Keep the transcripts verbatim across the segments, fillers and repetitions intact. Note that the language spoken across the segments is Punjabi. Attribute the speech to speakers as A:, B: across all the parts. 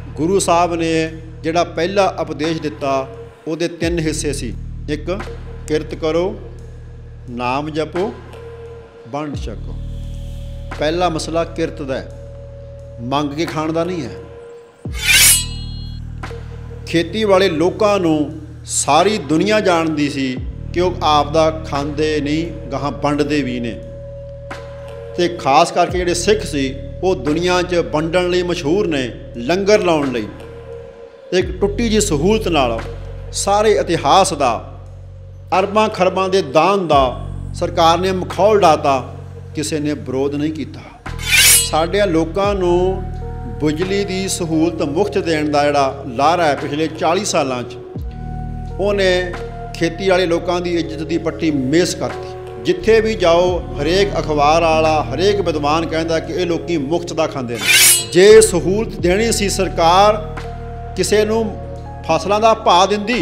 A: गुरु साहब ने जिहड़ा पहला उपदेश दिता उहदे तीन हिस्से सी। एक किरत करो, नाम जपो, वंड छको। पहला मसला किरत दा है, मंग के खाण दा नहीं है। खेती वाले लोगों नूं सारी दुनिया जानती सी कि वह आप दा खांदे नहीं, गाहां वंडदे भी ने। ते खास करके जिहड़े सिख सी वो दुनिया च वंडण लई मशहूर ने, लंगर लाउण लई। एक टुट्टी जी सहूलत नाल सारे इतिहास दा, अरबां खरबां दे दान दा सरकार ने मखौल डाता, किसी ने विरोध नहीं किया। साडे लोकां नूं बिजली की सहूलत मुफ्त देण दा जिहड़ा लारा है पिछले चाली सालां च, उहने खेती वाले लोगों की इज्जत की पट्टी मेस करती। जिथे भी जाओ हरेक अखबार वाला, हरेक विद्वान कहता कि ये लोग मुफ्त का खांदे ने। जे सहूलत देनी सी सरकार, किसी नूं फसलों का भाव दिंदी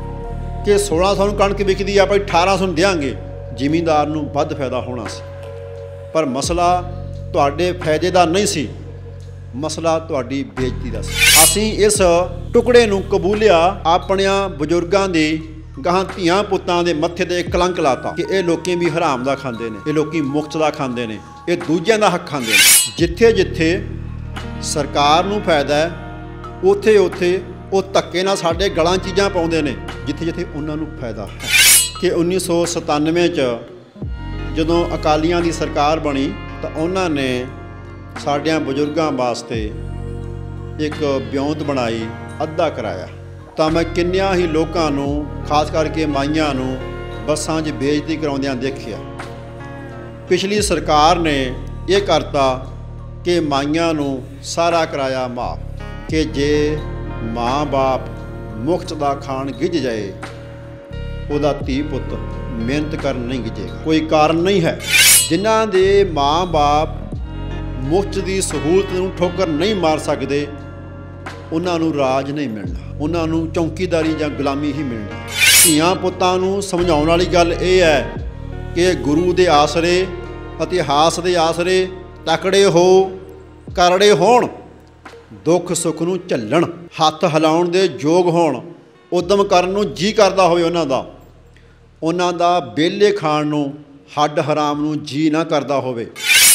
A: कि सोलह सौ कणक विकदी आ, भाई अठारह सौ देंगे, जिमींदार नूं वध फायदा होना सी। पर मसला तुहाडे फायदे का नहीं सी, मसला तुहाडी बेइज्जती दा सी। असीं इस टुकड़े नूं कबूलिया, अपने बजुर्गों की गाहां धियां पुत्तां दे मत्थे ते कलंक लाता कि ये लोग भी हराम दा खांदे ने, ये लोग मुफ्त दा खांदे ने, ये दूजियां दा हक खांदे ने। जिथे जिथे सरकार नूं फायदा है उत्थे उत्थे वो धक्के नाल साडे गलां चीज़ां पाउंदे ने, जिथे जिथे उन्हां नूं फायदा है। कि उन्नीस सौ सतानवे च जदों अकालियां दी सरकार बनी तो उन्होंने साडियां बजुर्गों वास्ते एक ब्योंत बनाई, अद्धा कराया। तो मैं किन्नियां ही लोगों नूं, खास करके माइयां नूं बसां 'च बेइज्जती कराउंदियां देखिया। पिछली सरकार ने यह करता कि माइयां नूं सारा कराया माफ, कि जे माँ बाप मुफ्त दा खाण गिज जाए, उहदा धी पुत मेहनत कर नहीं गिजेगा। कोई कारण नहीं है। जिन्हां दे माँ बाप मुफ्त की सहूलत नूं ठोकर नहीं मार सकते, उन्हां नूं राज नहीं मिलना, उन्हां नूं चौकीदारी जां गुलामी ही मिलनी। धीआं पुत्तां नूं समझाउण वाली गल यह है कि गुरु दे आसरे, इतिहास दे आसरे तकड़े हो, करड़े होण, दुख सुख नूं झल्लण, हत्थ हिलाउण दे योग होण, उद्यम करन नूं जी करदा होवे उन्हां दा, उन्हां दा बेले खाण नूं, हड्ड हराम नूं जी ना करदा होवे।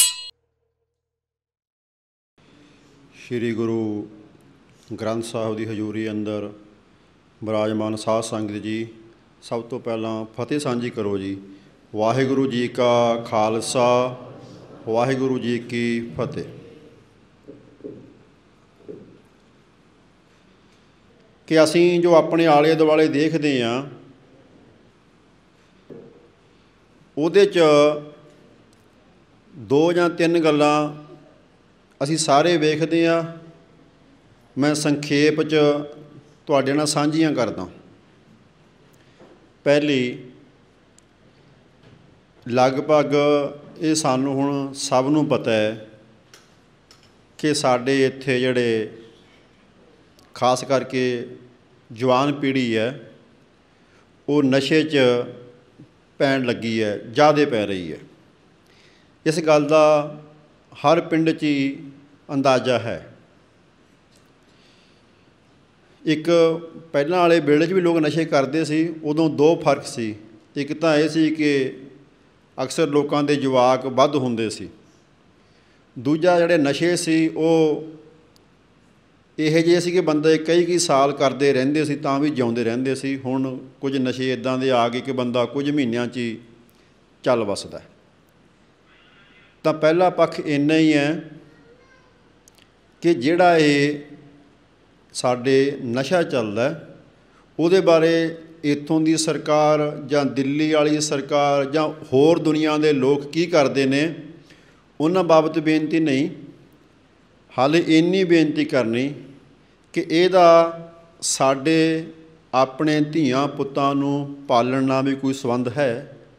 A: श्री गुरु ग्रंथ साहिब की हजूरी अंदर विराजमान साध संगत जी, सब तो पहला फतेह सांझी करो जी। वाहिगुरु जी का खालसा, वाहिगुरु जी की फतेह। कि असीं जो अपने आले दुआले देखते हैं, उहदे च दो जां तीन गल्लां असीं सारे वेखदे हैं। मैं संखेप च तुहाडे नाल सांझियां करदा। पहली, लगभग ये सानूं हुण सब नूं पता है कि साडे इत्थे जिहड़े खास करके जवान पीढ़ी है वो नशे च पैण लगी है, ज़्यादा पै रही है। इस गल का हर पिंड च ही अंदाज़ा है। एक पहलां वाले वेले भी लोग नशे करते सी, उदों दो फर्क सी। एक तो यह सी कि अक्सर लोगों के जवाक वध हुंदे सी, दूजा जिहड़े नशे सी वो इहो जिहे सी कि बंदे कई कई साल करते रहिंदे सी तां भी जिउंदे रहिंदे सी। हुण कुछ नशे इदां दे आ गए कि बंदा कुछ महीनों च ही चल वसदा। तां पहला पक्ष इन्ना ही है कि जिहड़ा ये साडे नशा चलदा उहदे बारे इत्थों दी सरकार जां दिल्ली वाली सरकार जां होर दुनिया के लोग की करते हैं, उन्हां बाबत बेनती नहीं, हाले इन्नी बेनती करनी कि इहदा साडे अपने धीआं पुत्तां नूं पालण नाल भी कोई संबंध है।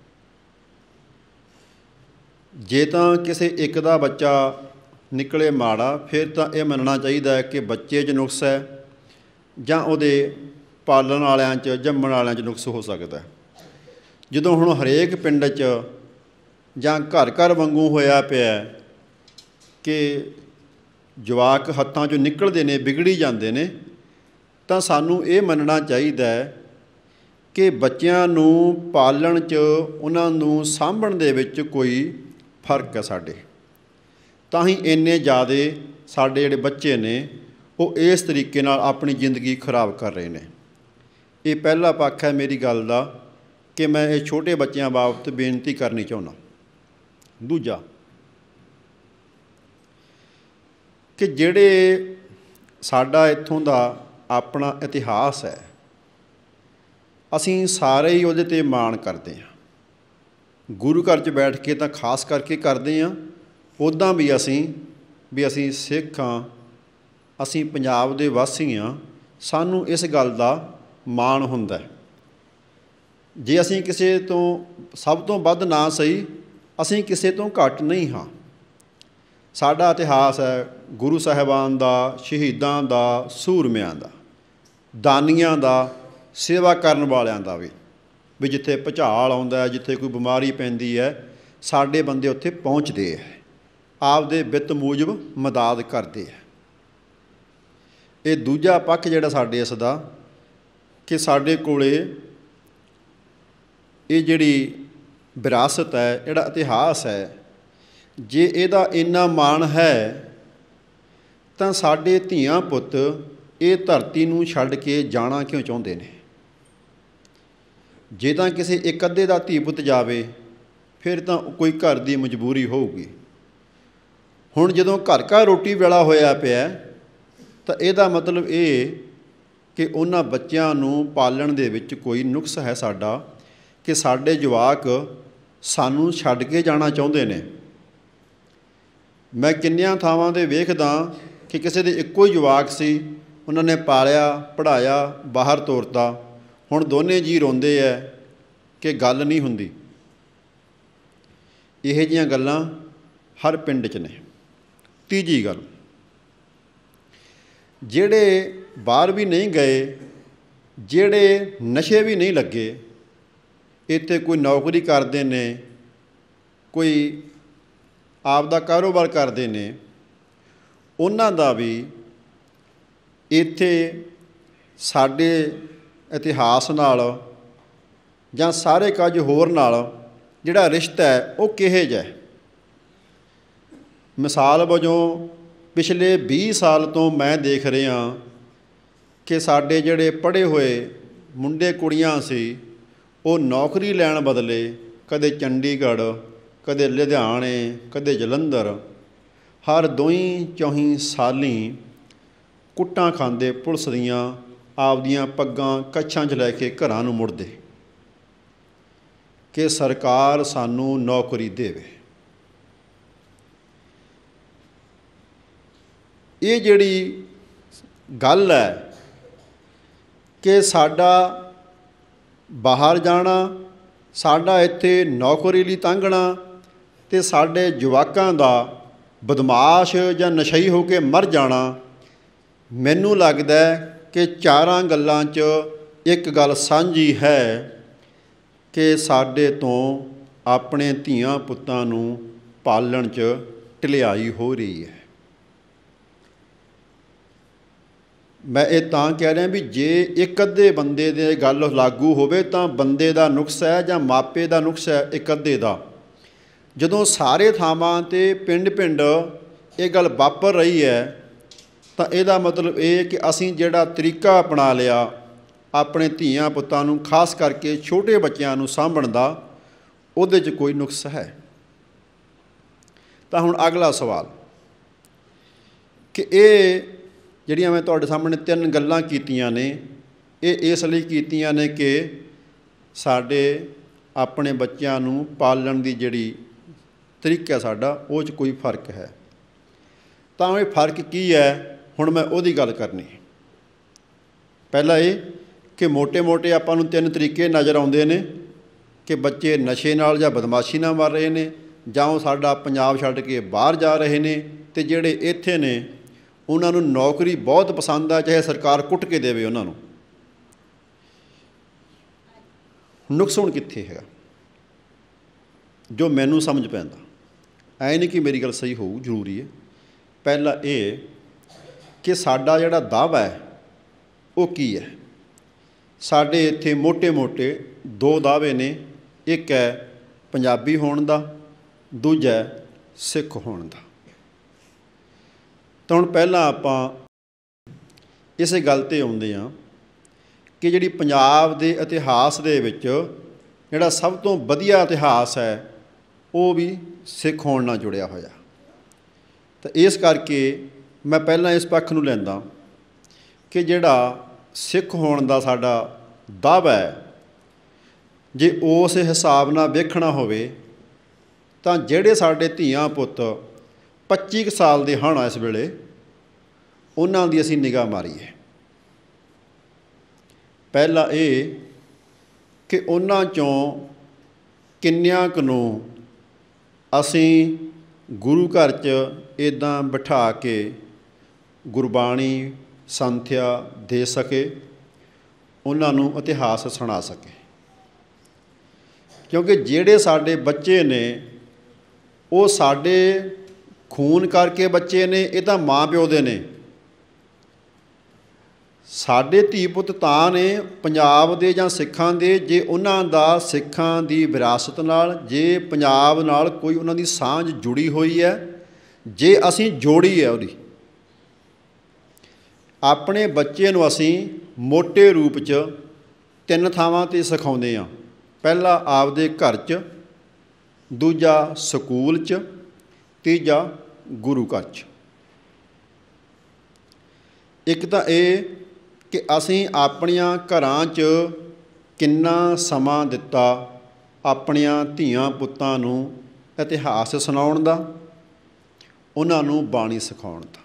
A: जे तां किसी एक दा बच्चा निकले माड़ा, फिर तो यह मनना चाहिए कि बच्चे च नुक्स है जां उहदे पालन वालियां च, जम्मण वालियां च नुक्स हो सकता है। जदों हुण हरेक पिंड च जां घर घर वांगू होया पिया कि ਜਵਾਕ ਹੱਥਾਂ 'ਚੋਂ ਨਿਕਲਦੇ ਨੇ, ਵਿਗੜੀ ਜਾਂਦੇ ਨੇ, ਤਾਂ ਸਾਨੂੰ ਇਹ ਮੰਨਣਾ ਚਾਹੀਦਾ ਹੈ ਕਿ ਬੱਚਿਆਂ ਨੂੰ ਪਾਲਣ 'ਚ, ਉਹਨਾਂ ਨੂੰ ਸਾਂਭਣ ਦੇ ਵਿੱਚ ਕੋਈ ਫਰਕ ਹੈ ਸਾਡੇ। ਤਾਂ ਹੀ ਇੰਨੇ ਜ਼ਿਆਦਾ ਸਾਡੇ ਜਿਹੜੇ ਬੱਚੇ ਨੇ ਉਹ ਇਸ ਤਰੀਕੇ ਨਾਲ ਆਪਣੀ ਜ਼ਿੰਦਗੀ ਖਰਾਬ ਕਰ ਰਹੇ ਨੇ। ਇਹ ਪਹਿਲਾ ਪੱਖ ਹੈ ਮੇਰੀ ਗੱਲ ਦਾ ਕਿ ਮੈਂ ਇਹ ਛੋਟੇ ਬੱਚਿਆਂ ਬਾਬਤ ਬੇਨਤੀ ਕਰਨੀ ਚਾਹੁੰਦਾ। ਦੂਜਾ ਕਿ ਜਿਹੜੇ ਸਾਡਾ ਇੱਥੋਂ ਦਾ ਆਪਣਾ ਇਤਿਹਾਸ ਹੈ, ਅਸੀਂ ਸਾਰੇ ਹੀ ਉਹਦੇ 'ਤੇ ਮਾਣ ਕਰਦੇ ਹਾਂ। ਗੁਰੂ ਘਰ 'ਚ ਬੈਠ ਕੇ ਤਾਂ ਖਾਸ ਕਰਕੇ ਕਰਦੇ ਹਾਂ, ਉੱਦਾਂ ਵੀ ਅਸੀਂ ਵੀ ਅਸੀਂ ਸਿੱਖ ਹਾਂ, ਅਸੀਂ ਪੰਜਾਬ ਦੇ ਵਾਸੀ ਹਾਂ, ਸਾਨੂੰ ਇਸ ਗੱਲ ਦਾ ਮਾਣ ਹੁੰਦਾ। ਜੇ ਅਸੀਂ ਕਿਸੇ ਤੋਂ ਸਭ ਤੋਂ ਵੱਧ ਨਾ ਸਹੀ, ਅਸੀਂ ਕਿਸੇ ਤੋਂ ਘੱਟ ਨਹੀਂ ਹਾਂ। ਸਾਡਾ ਇਤਿਹਾਸ ਹੈ ਗੁਰੂ ਸਾਹਿਬਾਨ ਦਾ, ਸ਼ਹੀਦਾਂ ਦਾ, ਸੂਰਮਿਆਂ ਦਾ, ਦਾਨੀਆਂ ਦਾ, ਸੇਵਾ ਕਰਨ ਵਾਲਿਆਂ ਦਾ ਵੀ ਵੀ ਜਿੱਥੇ ਭੁਚਾਲ ਆਉਂਦਾ, ਜਿੱਥੇ ਕੋਈ ਬਿਮਾਰੀ ਪੈਂਦੀ ਹੈ, ਸਾਡੇ ਬੰਦੇ ਉੱਥੇ ਪਹੁੰਚਦੇ ਹੈ, ਆਪਦੇ ਵਿੱਤ ਮੂਜਬ ਮਦਦ ਕਰਦੇ ਹੈ। ਇਹ ਦੂਜਾ ਪੱਖ ਜਿਹੜਾ ਸਾਡੇ ਇਸ ਦਾ ਕਿ ਸਾਡੇ ਕੋਲੇ ਇਹ ਜਿਹੜੀ ਵਿਰਾਸਤ ਹੈ, ਜਿਹੜਾ ਇਤਿਹਾਸ ਹੈ, ਜੇ ਇਹਦਾ ਇੰਨਾ ਮਾਣ ਹੈ ਤਾਂ ਸਾਡੇ ਧੀਆਂ ਪੁੱਤ ਇਹ ਧਰਤੀ ਨੂੰ ਛੱਡ ਕੇ ਜਾਣਾ ਕਿਉਂ ਚਾਹੁੰਦੇ ਨੇ? ਜੇ ਤਾਂ ਕਿਸੇ ਇੱਕ ਅੱਧੇ ਦਾ ਧੀ ਪੁੱਤ ਜਾਵੇ ਫਿਰ ਤਾਂ ਕੋਈ ਘਰ ਦੀ ਮਜਬੂਰੀ ਹੋਊਗੀ। ਹੁਣ ਜਦੋਂ ਘਰ ਘਰ ਰੋਟੀ ਵੇਲਾ ਹੋਇਆ ਪਿਆ ਤਾਂ ਇਹਦਾ ਮਤਲਬ ਇਹ ਕਿ ਉਹਨਾਂ ਬੱਚਿਆਂ ਨੂੰ ਪਾਲਣ ਦੇ ਵਿੱਚ ਕੋਈ ਨੁਕਸ ਹੈ ਸਾਡਾ, ਕਿ ਸਾਡੇ ਜਵਾਕ ਸਾਨੂੰ ਛੱਡ ਕੇ ਜਾਣਾ ਚਾਹੁੰਦੇ ਨੇ। ਮੈਂ ਕਿੰਨੀਆਂ ਥਾਵਾਂ 'ਤੇ ਵੇਖਦਾ ਕਿ ਕਿਸੇ ਦੇ ਇੱਕੋ ਹੀ ਜਵਾਕ ਸੀ, ਉਹਨਾਂ ਨੇ ਪਾਲਿਆ, ਪੜ੍ਹਾਇਆ, ਬਾਹਰ ਤੋਰਤਾ, ਹੁਣ ਦੋਨੇ ਜੀਅ ਰੋਂਦੇ ਹੈ ਕਿ ਗੱਲ ਨਹੀਂ ਹੁੰਦੀ। ਇਹੋ ਜਿਹੀਆਂ ਗੱਲਾਂ ਹਰ ਪਿੰਡ 'ਚ ਨੇ। ਤੀਜੀ ਗੱਲ, ਜਿਹੜੇ ਬਾਹਰ ਵੀ ਨਹੀਂ ਗਏ, ਜਿਹੜੇ ਨਸ਼ੇ ਵੀ ਨਹੀਂ ਲੱਗੇ, ਇੱਥੇ ਕੋਈ ਨੌਕਰੀ ਕਰਦੇ ਨੇ, ਕੋਈ ਆਪ ਦਾ ਕਾਰੋਬਾਰ ਕਰਦੇ ਨੇ, ਉਹਨਾਂ ਦਾ ਵੀ ਇੱਥੇ ਸਾਡੇ ਇਤਿਹਾਸ ਨਾਲ ਜਾਂ ਸਾਰੇ ਕੁਝ ਹੋਰ ਨਾਲ ਜਿਹੜਾ ਰਿਸ਼ਤਾ ਹੈ ਉਹ ਕਿਹੋ ਜਿਹਾ ਹੈ। ਮਿਸਾਲ ਵਜੋਂ ਪਿਛਲੇ ਵੀਹ ਸਾਲ ਤੋਂ ਮੈਂ ਦੇਖ ਰਿਹਾ ਕਿ ਸਾਡੇ ਜਿਹੜੇ ਪੜ੍ਹੇ ਹੋਏ ਮੁੰਡੇ ਕੁੜੀਆਂ ਸੀ, ਉਹ ਨੌਕਰੀ ਲੈਣ ਬਦਲੇ ਕਦੇ ਚੰਡੀਗੜ੍ਹ, ਕਦੇ ਲੁਧਿਆਣੇ, ਕਦੇ ਜਲੰਧਰ, ਹਰ ਦੋਈ ਚੌਹੀਂ ਸਾਲੀ ਕੁੱਟਾਂ ਖਾਂਦੇ ਪੁਲਿਸ ਦੀਆਂ, ਆਪਦੀਆਂ ਪੱਗਾਂ ਕੱਛਾਂ 'ਚ ਲੈ ਕੇ ਘਰਾਂ ਨੂੰ ਮੁੜਦੇ ਕਿ ਸਰਕਾਰ ਸਾਨੂੰ ਨੌਕਰੀ ਦੇਵੇ। ਇਹ ਜਿਹੜੀ ਗੱਲ ਹੈ ਕਿ ਸਾਡਾ ਬਾਹਰ ਜਾਣਾ, ਸਾਡਾ ਇੱਥੇ ਨੌਕਰੀ ਲਈ ਤੰਗਣਾ ਅਤੇ ਸਾਡੇ ਜਵਾਕਾਂ ਦਾ ਬਦਮਾਸ਼ ਜਾਂ ਨਸ਼ਈ ਹੋ ਕੇ ਮਰ ਜਾਣਾ, ਮੈਨੂੰ ਲੱਗਦਾ ਕਿ ਚਾਰਾਂ ਗੱਲਾਂ 'ਚ ਇੱਕ ਗੱਲ ਸਾਂਝੀ ਹੈ ਕਿ ਸਾਡੇ ਤੋਂ ਆਪਣੇ ਧੀਆਂ ਪੁੱਤਾਂ ਨੂੰ ਪਾਲਣ 'ਚ ਢਿਲਿਆਈ ਹੋ ਰਹੀ ਹੈ। ਮੈਂ ਇਹ ਤਾਂ ਕਹਿ ਰਿਹਾ ਵੀ ਜੇ ਇੱਕ ਅੱਧੇ ਬੰਦੇ ਦੇ ਗੱਲ ਲਾਗੂ ਹੋਵੇ ਤਾਂ ਬੰਦੇ ਦਾ ਨੁਕਸ ਹੈ ਜਾਂ ਮਾਪੇ ਦਾ ਨੁਕਸ ਹੈ ਇੱਕ ਅੱਧੇ ਦਾ। ਜਦੋਂ ਸਾਰੇ ਥਾਵਾਂ 'ਤੇ ਪਿੰਡ ਪਿੰਡ ਇਹ ਗੱਲ ਵਾਪਰ ਰਹੀ ਹੈ ਤਾਂ ਇਹਦਾ ਮਤਲਬ ਇਹ ਕਿ ਅਸੀਂ ਜਿਹੜਾ ਤਰੀਕਾ ਅਪਣਾ ਲਿਆ ਆਪਣੇ ਧੀਆਂ ਪੁੱਤਾਂ ਨੂੰ, ਖਾਸ ਕਰਕੇ ਛੋਟੇ ਬੱਚਿਆਂ ਨੂੰ ਸਾਂਭਣ ਦਾ, ਉਹਦੇ 'ਚ ਕੋਈ ਨੁਕਸ ਹੈ। ਤਾਂ ਹੁਣ ਅਗਲਾ ਸਵਾਲ ਕਿ ਇਹ ਜਿਹੜੀਆਂ ਮੈਂ ਤੁਹਾਡੇ ਸਾਹਮਣੇ ਤਿੰਨ ਗੱਲਾਂ ਕੀਤੀਆਂ ਨੇ, ਇਹ ਇਸ ਲਈ ਕੀਤੀਆਂ ਨੇ ਕਿ ਸਾਡੇ ਆਪਣੇ ਬੱਚਿਆਂ ਨੂੰ ਪਾਲਣ ਦੀ ਜਿਹੜੀ ਤਰੀਕਾ ਸਾਡਾ, ਉਹ 'ਚ ਕੋਈ ਫਰਕ ਹੈ। ਤਾਂ ਇਹ ਫਰਕ ਕੀ ਹੈ, ਹੁਣ ਮੈਂ ਉਹਦੀ ਗੱਲ ਕਰਨੀ। ਪਹਿਲਾਂ ਇਹ ਕਿ ਮੋਟੇ-ਮੋਟੇ ਆਪਾਂ ਨੂੰ ਤਿੰਨ ਤਰੀਕੇ ਨਜ਼ਰ ਆਉਂਦੇ ਨੇ ਕਿ ਬੱਚੇ ਨਸ਼ੇ ਨਾਲ ਜਾਂ ਬਦਮਾਸ਼ੀ ਨਾਲ ਮਰ ਰਹੇ ਨੇ, ਜਾਂ ਉਹ ਸਾਡਾ ਪੰਜਾਬ ਛੱਡ ਕੇ ਬਾਹਰ ਜਾ ਰਹੇ ਨੇ, ਅਤੇ ਜਿਹੜੇ ਇੱਥੇ ਨੇ ਉਹਨਾਂ ਨੂੰ ਨੌਕਰੀ ਬਹੁਤ ਪਸੰਦ ਆ, ਚਾਹੇ ਸਰਕਾਰ ਕੁੱਟ ਕੇ ਦੇਵੇ ਉਹਨਾਂ ਨੂੰ। ਨੁਕਸ ਹੁਣ ਕਿੱਥੇ ਹੈਗਾ ਜੋ ਮੈਨੂੰ ਸਮਝ ਪੈਂਦਾ? ਐ ਨਹੀਂ ਕਿ ਮੇਰੀ ਗੱਲ ਸਹੀ ਹੋਊ, ਜ਼ਰੂਰੀ ਹੈ, ਪਹਿਲਾ ਇਹ ਕਿ ਸਾਡਾ ਜਿਹੜਾ ਦਾਅਵਾ ਹੈ ਉਹ ਕੀ ਹੈ। ਸਾਡੇ ਇੱਥੇ ਮੋਟੇ ਮੋਟੇ ਦੋ ਦਾਅਵੇ ਨੇ, ਇੱਕ ਹੈ ਪੰਜਾਬੀ ਹੋਣ ਦਾ, ਦੂਜਾ ਹੈ ਸਿੱਖ ਹੋਣ ਦਾ। ਤਾਂ ਹੁਣ ਪਹਿਲਾਂ ਆਪਾਂ ਇਸੇ ਗੱਲ 'ਤੇ ਆਉਂਦੇ ਹਾਂ ਕਿ ਜਿਹੜੀ ਪੰਜਾਬ ਦੇ ਇਤਿਹਾਸ ਦੇ ਵਿੱਚ ਜਿਹੜਾ ਸਭ ਤੋਂ ਵਧੀਆ ਇਤਿਹਾਸ ਹੈ ਉਹ ਵੀ ਸਿੱਖ ਹੋਣ ਨਾਲ ਜੁੜਿਆ ਹੋਇਆ। ਤਾਂ ਇਸ ਕਰਕੇ ਮੈਂ ਪਹਿਲਾਂ ਇਸ ਪੱਖ ਨੂੰ ਲੈਂਦਾ ਕਿ ਜਿਹੜਾ ਸਿੱਖ ਹੋਣ ਦਾ ਸਾਡਾ ਦਾਅਵਾ ਹੈ, ਜੇ ਉਸ ਹਿਸਾਬ ਨਾਲ ਵੇਖਣਾ ਹੋਵੇ ਤਾਂ ਜਿਹੜੇ ਸਾਡੇ ਧੀਆਂ ਪੁੱਤ ਪੱਚੀ ਕੁ ਸਾਲ ਦੇ ਹਨ ਇਸ ਵੇਲੇ, ਉਹਨਾਂ ਦੀ ਅਸੀਂ ਨਿਗਾਹ ਮਾਰੀਏ। ਪਹਿਲਾ ਇਹ ਕਿ ਉਹਨਾਂ 'ਚੋਂ ਕਿੰਨਿਆਂ ਕੁ ਨੂੰ ਅਸੀਂ ਗੁਰੂ ਘਰ 'ਚ ਇੱਦਾਂ ਬਿਠਾ ਕੇ ਗੁਰਬਾਣੀ ਸੰਥਿਆ ਦੇ ਸਕੇ, ਉਹਨਾਂ ਨੂੰ ਇਤਿਹਾਸ ਸੁਣਾ ਸਕੇ। ਕਿਉਂਕਿ ਜਿਹੜੇ ਸਾਡੇ ਬੱਚੇ ਨੇ ਉਹ ਸਾਡੇ ਖੂਨ ਕਰਕੇ ਬੱਚੇ ਨੇ, ਇਹ ਤਾਂ ਮਾਂ ਪਿਓ ਦੇ ਨੇ। ਸਾਡੇ ਧੀ ਪੁੱਤ ਤਾਂ ਨੇ ਪੰਜਾਬ ਦੇ ਜਾਂ ਸਿੱਖਾਂ ਦੇ, ਜੇ ਉਹਨਾਂ ਦਾ ਸਿੱਖਾਂ ਦੀ ਵਿਰਾਸਤ ਨਾਲ, ਜੇ ਪੰਜਾਬ ਨਾਲ ਕੋਈ ਉਹਨਾਂ ਦੀ ਸਾਂਝ ਜੁੜੀ ਹੋਈ ਹੈ, ਜੇ ਅਸੀਂ ਜੋੜੀ ਹੈ ਉਹਦੀ। ਆਪਣੇ ਬੱਚੇ ਨੂੰ ਅਸੀਂ ਮੋਟੇ ਰੂਪ 'ਚ ਤਿੰਨ ਥਾਵਾਂ 'ਤੇ ਸਿਖਾਉਂਦੇ ਹਾਂ। ਪਹਿਲਾ ਆਪਦੇ ਘਰ 'ਚ, ਦੂਜਾ ਸਕੂਲ 'ਚ, ਤੀਜਾ ਗੁਰੂ ਘਰ 'ਚ। ਇੱਕ ਤਾਂ ਇਹ ਕਿ ਅਸੀਂ ਆਪਣੀਆਂ ਘਰਾਂ 'ਚ ਕਿੰਨਾ ਸਮਾਂ ਦਿੱਤਾ ਆਪਣੀਆਂ ਧੀਆਂ ਪੁੱਤਾਂ ਨੂੰ ਇਤਿਹਾਸ ਸੁਣਾਉਣ ਦਾ, ਉਹਨਾਂ ਨੂੰ ਬਾਣੀ ਸਿਖਾਉਣ ਦਾ।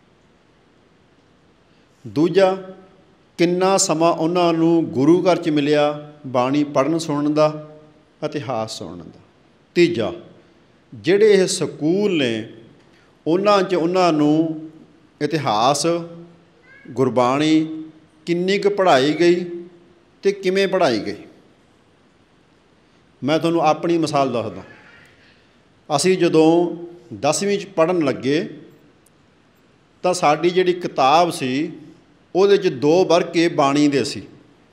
A: ਦੂਜਾ, ਕਿੰਨਾ ਸਮਾਂ ਉਹਨਾਂ ਨੂੰ ਗੁਰੂ ਘਰ 'ਚ ਮਿਲਿਆ ਬਾਣੀ ਪੜ੍ਹਨ ਸੁਣਨ ਦਾ, ਇਤਿਹਾਸ ਸੁਣਨ ਦਾ। ਤੀਜਾ, ਜਿਹੜੇ ਇਹ ਸਕੂਲ ਨੇ ਉਹਨਾਂ 'ਚ ਉਹਨਾਂ ਨੂੰ ਇਤਿਹਾਸ, ਗੁਰਬਾਣੀ ਕਿੰਨੀ ਕੁ ਪੜ੍ਹਾਈ ਗਈ ਅਤੇ ਕਿਵੇਂ ਪੜ੍ਹਾਈ ਗਈ। ਮੈਂ ਤੁਹਾਨੂੰ ਆਪਣੀ ਮਿਸਾਲ ਦੱਸਦਾ। ਅਸੀਂ ਜਦੋਂ ਦਸਵੀਂ 'ਚ ਪੜ੍ਹਨ ਲੱਗੇ ਤਾਂ ਸਾਡੀ ਜਿਹੜੀ ਕਿਤਾਬ ਸੀ ਉਹਦੇ 'ਚ ਦੋ ਵਰਕੇ ਬਾਣੀ ਦੇ ਸੀ।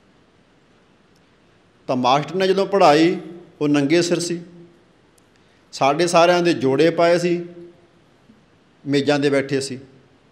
A: ਤਾਂ ਮਾਸਟਰ ਨੇ ਜਦੋਂ ਪੜ੍ਹਾਈ ਉਹ ਨੰਗੇ ਸਿਰ ਸੀ, ਸਾਡੇ ਸਾਰਿਆਂ ਦੇ ਜੋੜੇ ਪਾਏ ਸੀ, ਮੇਜ਼ਾਂ 'ਤੇ ਬੈਠੇ ਸੀ।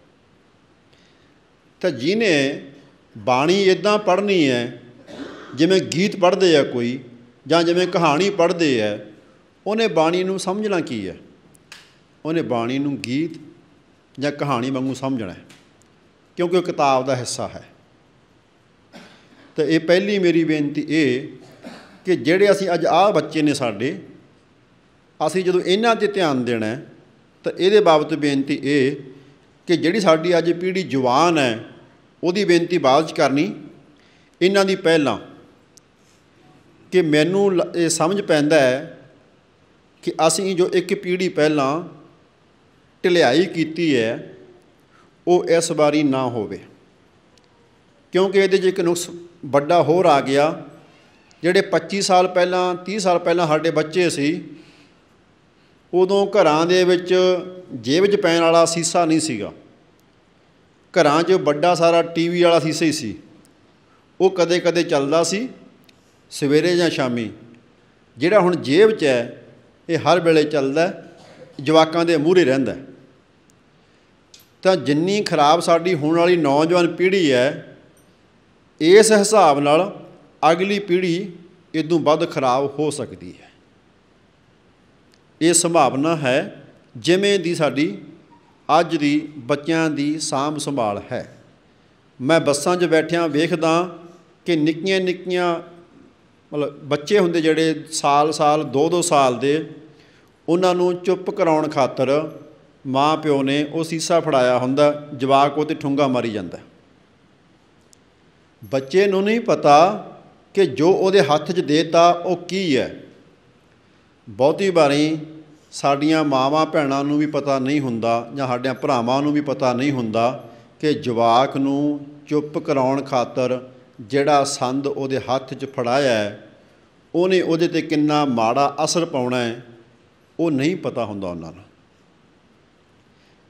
A: ਤਾਂ ਜਿਹਨੇ ਬਾਣੀ ਇੱਦਾਂ ਪੜ੍ਹਨੀ ਹੈ ਜਿਵੇਂ ਗੀਤ ਪੜ੍ਹਦੇ ਆ ਕੋਈ, ਜਾਂ ਜਿਵੇਂ ਕਹਾਣੀ ਪੜ੍ਹਦੇ ਹੈ, ਉਹਨੇ ਬਾਣੀ ਨੂੰ ਸਮਝਣਾ ਕੀ ਹੈ? ਉਹਨੇ ਬਾਣੀ ਨੂੰ ਗੀਤ ਜਾਂ ਕਹਾਣੀ ਵਾਂਗੂ ਸਮਝਣਾ ਹੈ, ਕਿਉਂਕਿ ਉਹ ਕਿਤਾਬ ਦਾ ਹਿੱਸਾ ਹੈ। ਤਾਂ ਇਹ ਪਹਿਲੀ ਮੇਰੀ ਬੇਨਤੀ ਇਹ ਕਿ ਜਿਹੜੇ ਅਸੀਂ ਅੱਜ ਆਹ ਬੱਚੇ ਨੇ ਸਾਡੇ, ਅਸੀਂ ਜਦੋਂ ਇਹਨਾਂ 'ਤੇ ਧਿਆਨ ਦੇਣਾ ਤਾਂ ਇਹਦੇ ਬਾਬਤ ਬੇਨਤੀ ਇਹ ਕਿ ਜਿਹੜੀ ਸਾਡੀ ਅੱਜ ਪੀੜ੍ਹੀ ਜਵਾਨ ਹੈ ਉਹਦੀ ਬੇਨਤੀ ਬਾਅਦ 'ਚ ਕਰਨੀ, ਇਹਨਾਂ ਦੀ ਪਹਿਲਾਂ। ਕਿ ਮੈਨੂੰ ਇਹ ਸਮਝ ਪੈਂਦਾ ਹੈ ਕਿ ਅਸੀਂ ਜੋ ਇੱਕ ਪੀੜ੍ਹੀ ਪਹਿਲਾਂ ਢਿਲਿਆਈ ਕੀਤੀ ਹੈ ਉਹ ਇਸ ਵਾਰੀ ਨਾ ਹੋਵੇ, ਕਿਉਂਕਿ ਇਹਦੇ 'ਚ ਇੱਕ ਨੁਕਸ ਵੱਡਾ ਹੋਰ ਆ ਗਿਆ। ਜਿਹੜੇ ਪੱਚੀ ਸਾਲ ਪਹਿਲਾਂ, ਤੀਹ ਸਾਲ ਪਹਿਲਾਂ ਸਾਡੇ ਬੱਚੇ ਸੀ, ਉਦੋਂ ਘਰਾਂ ਦੇ ਵਿੱਚ ਜੇਬ 'ਚ ਪੈਣ ਵਾਲਾ ਸੀਸਾ ਨਹੀਂ ਸੀਗਾ। ਘਰਾਂ 'ਚ ਵੱਡਾ ਸਾਰਾ ਟੀ ਵੀ ਵਾਲਾ ਸੀਸਾ ਹੀ ਸੀ। ਉਹ ਕਦੇ ਕਦੇ ਚੱਲਦਾ ਸੀ ਸਵੇਰੇ ਜਾਂ ਸ਼ਾਮੀ। ਜਿਹੜਾ ਹੁਣ ਜੇਬ 'ਚ ਹੈ ਇਹ ਹਰ ਵੇਲੇ ਚੱਲਦਾ, ਜਵਾਕਾਂ ਦੇ ਮੂਹਰੇ ਰਹਿੰਦਾ। ਤਾਂ ਜਿੰਨੀ ਖਰਾਬ ਸਾਡੀ ਹੋਣ ਵਾਲੀ ਨੌਜਵਾਨ ਪੀੜ੍ਹੀ ਹੈ, ਇਸ ਹਿਸਾਬ ਨਾਲ ਅਗਲੀ ਪੀੜ੍ਹੀ ਇਦੋਂ ਵੱਧ ਖਰਾਬ ਹੋ ਸਕਦੀ ਹੈ। ਇਹ ਸੰਭਾਵਨਾ ਹੈ ਜਿਵੇਂ ਦੀ ਸਾਡੀ ਅੱਜ ਦੀ ਬੱਚਿਆਂ ਦੀ ਸਾਂਭ ਸੰਭਾਲ ਹੈ। ਮੈਂ ਬੱਸਾਂ 'ਚ ਬੈਠਿਆਂ ਵੇਖਦਾ ਕਿ ਨਿੱਕੀਆਂ ਨਿੱਕੀਆਂ ਮਤਲਬ ਬੱਚੇ ਹੁੰਦੇ ਜਿਹੜੇ ਸਾਲ ਸਾਲ ਦੋ ਦੋ ਸਾਲ ਦੇ, ਉਹਨਾਂ ਨੂੰ ਚੁੱਪ ਕਰਾਉਣ ਖਾਤਰ ਮਾਂ ਪਿਓ ਨੇ ਉਹ ਸੀਸਾ ਫੜਾਇਆ ਹੁੰਦਾ, ਜਵਾਕ ਉਹ 'ਤੇ ਠੁੰਗਾ ਮਾਰੀ ਜਾਂਦਾ। ਬੱਚੇ ਨੂੰ ਨਹੀਂ ਪਤਾ ਕਿ ਜੋ ਉਹਦੇ ਹੱਥ 'ਚ ਦੇਤਾ ਉਹ ਕੀ ਹੈ। ਬਹੁਤੀ ਵਾਰੀ ਸਾਡੀਆਂ ਮਾਵਾਂ ਭੈਣਾਂ ਨੂੰ ਵੀ ਪਤਾ ਨਹੀਂ ਹੁੰਦਾ, ਜਾਂ ਸਾਡਿਆਂ ਭਰਾਵਾਂ ਨੂੰ ਵੀ ਪਤਾ ਨਹੀਂ ਹੁੰਦਾ ਕਿ ਜਵਾਕ ਨੂੰ ਚੁੱਪ ਕਰਾਉਣ ਖਾਤਰ ਜਿਹੜਾ ਸੰਦ ਉਹਦੇ ਹੱਥ 'ਚ ਫੜਾਇਆ ਹੈ ਉਹਨੇ ਉਹਦੇ 'ਤੇ ਕਿੰਨਾ ਮਾੜਾ ਅਸਰ ਪਾਉਣਾ ਹੈ, ਉਹ ਨਹੀਂ ਪਤਾ ਹੁੰਦਾ ਉਹਨਾਂ ਨੂੰ।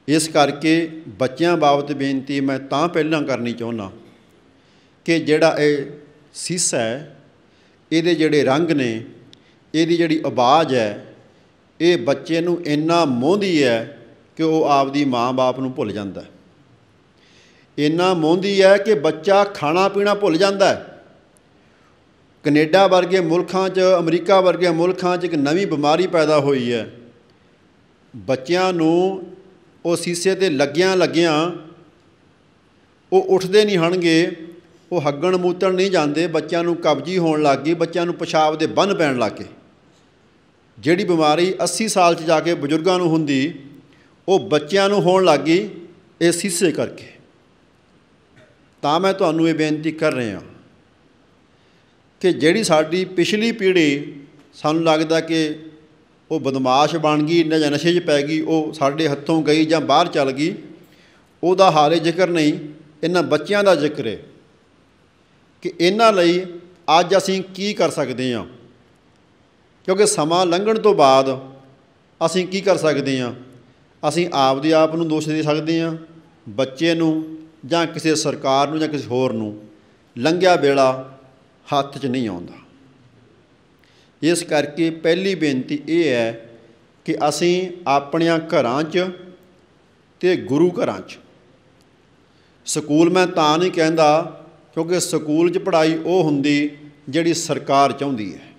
A: इस करके बच्चों बाबत बेनती मैं तां पहलां करनी चाहुंदा कि जिहड़ा ये सीसा है, इहदे जिहड़े रंग ने, इहदी जिहड़ी आवाज़ है, ये बच्चे नूं इन्ना मोहंदी है कि वह आपदी माँ बाप नूं भुल जांदा है। इन्ना मोहंदी है कि बच्चा खाना पीना भुल जाता है। कनेडा वर्गे मुल्कां च, अमरीका वर्गे मुल्कां च एक नवीं बीमारी पैदा हुई है। बच्चों नूं वो सीसे ते लग्गियां लग्गियां वो उठते नहीं हणगे, वो हग्गण मूतण नहीं जाते, बच्चों नूं कब्जी होण लग गई, बच्चों नूं पेशाब दे बन पैण लग गए। जिहड़ी बीमारी अस्सी साल च जाके बजुर्गों नूं हुंदी, वो बच्चों नूं होण लग गई, ये सीसे करके। तां मैं तुहानूं ये बेनती कर रहा कि जिहड़ी साडी पिछली पीढ़ी सानूं लगदा कि वो बदमाश बन गई, न नशे च पै गई, वो साडे हत्थों गई जां बाहर चल गई, उहदा हाले जिक्र नहीं, इन्हां बच्चियां दा जिक्र है कि इन्हां लई अज असीं की कर सकदे हां। क्योंकि समा लंघण तो बाद असीं की कर सकदे हां? असीं आपदे आप नूं दोष दे सकदे हां, बच्चे नूं जां किसी सरकार नूं जां किसी होर नूं। लंघिया बेड़ा हत्थ च नहीं आउंदा। इस करके पहली बेनती ये है कि असीं अपणियां घरां च ते गुरु घरां च, स्कूल मैं तां नहीं कहंदा क्योंकि स्कूल च पढ़ाई वो हुंदी जिहड़ी सरकार चाहुंदी है।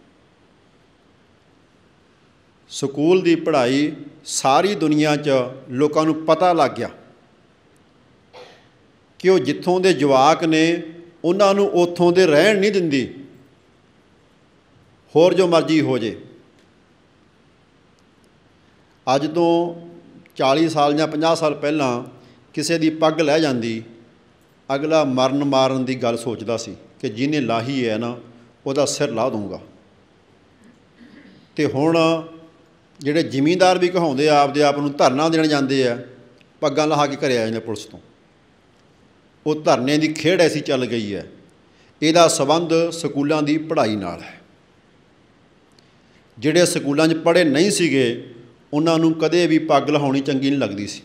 A: स्कूल की पढ़ाई सारी दुनिया च लोकां नूं पता लग गया कि वो जित्थों दे जवाक ने उन्हां नूं उत्थों दे रहण नहीं दिंदी, होर जो मर्जी हो जे। अज तो चाली साल या पचास साल पहलां किसी की पग लह जाती, अगला मरन मारन की गल सोचता सी कि जिन्हें लाही है ना वह सिर ला दूँगा। तो हुण जिहड़े जिमींदार भी कहाउंदे आपदे आप नूं धरना देण जांदे आ, पग्गां लहा के घरे आ जांदे पुलिस तो। वो धरने की खेड़ ऐसी चल गई है। इहदा संबंध स्कूलों की पढ़ाई नाल है। जिहड़े स्कूलों च पढ़े नहीं सीगे उन्हां नूं कदे भी पग लहाउणी चंगी नहीं लगदी सी।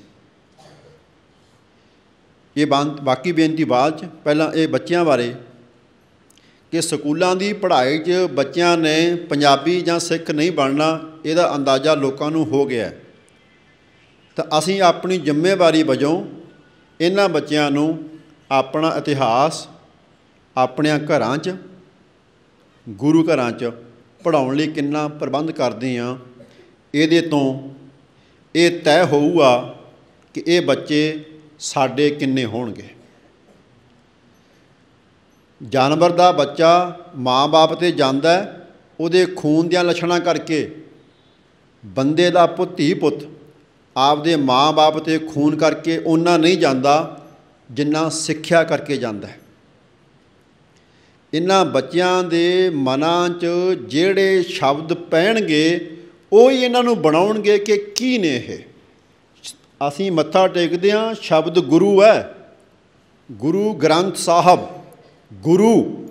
A: ये बात बाकी बेनती बाद च, पहलां ये बच्चों बारे कि स्कूलों की पढ़ाई च बच्चों ने पंजाबी जां सिख नहीं बनना, इहदा अंदाज़ा लोकां नूं हो गया। तो असीं अपनी जिम्मेवारी वजों इन्हां बच्चों नूं अपना इतिहास अपने घरां च, गुरु घरां च पढ़ाउण लई किन्ना प्रबंध करदे हां, इहदे तो ये तय होऊगा कि ये बच्चे साडे किन्ने होणगे। जानवर दा बच्चा माँ बाप ते जांदा है, उहदे खून दियां लछणां करके। बंदे दा पुत्त ही पुत्त आपदे माँ बाप ते खून करके उन्ना नहीं जांदा जिन्ना सिੱਖਿਆ करके जांदा है। इन्हां बच्चों के मनां च जिहड़े शब्द पैणगे ਉਹ ਹੀ इन्हां नूं बनाउणगे कि की ने ये। असीं मत्था टेकदे हां, शब्द गुरु है, गुरु ग्रंथ साहब गुरु।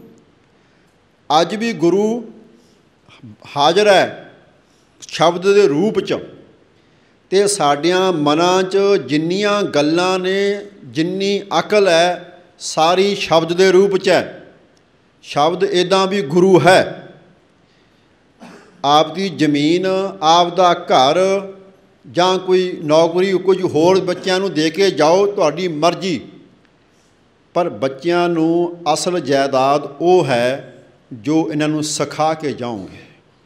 A: अज भी गुरु हाज़र है शब्द के रूप च। ते साडियां मनां च जिन्नियां गल्लां ने, जिन्नी अकल है, सारी शब्द के रूप च है। शब्द इदां भी गुरु है। आपकी जमीन, आपदा घर जां कोई नौकरी कुछ होर बच्चों नूं दे के जाओ, तुहाडी मर्जी, पर बच्चों नूं असल जायदाद वो है जो इन्हां नूं सिखा के जाओगे।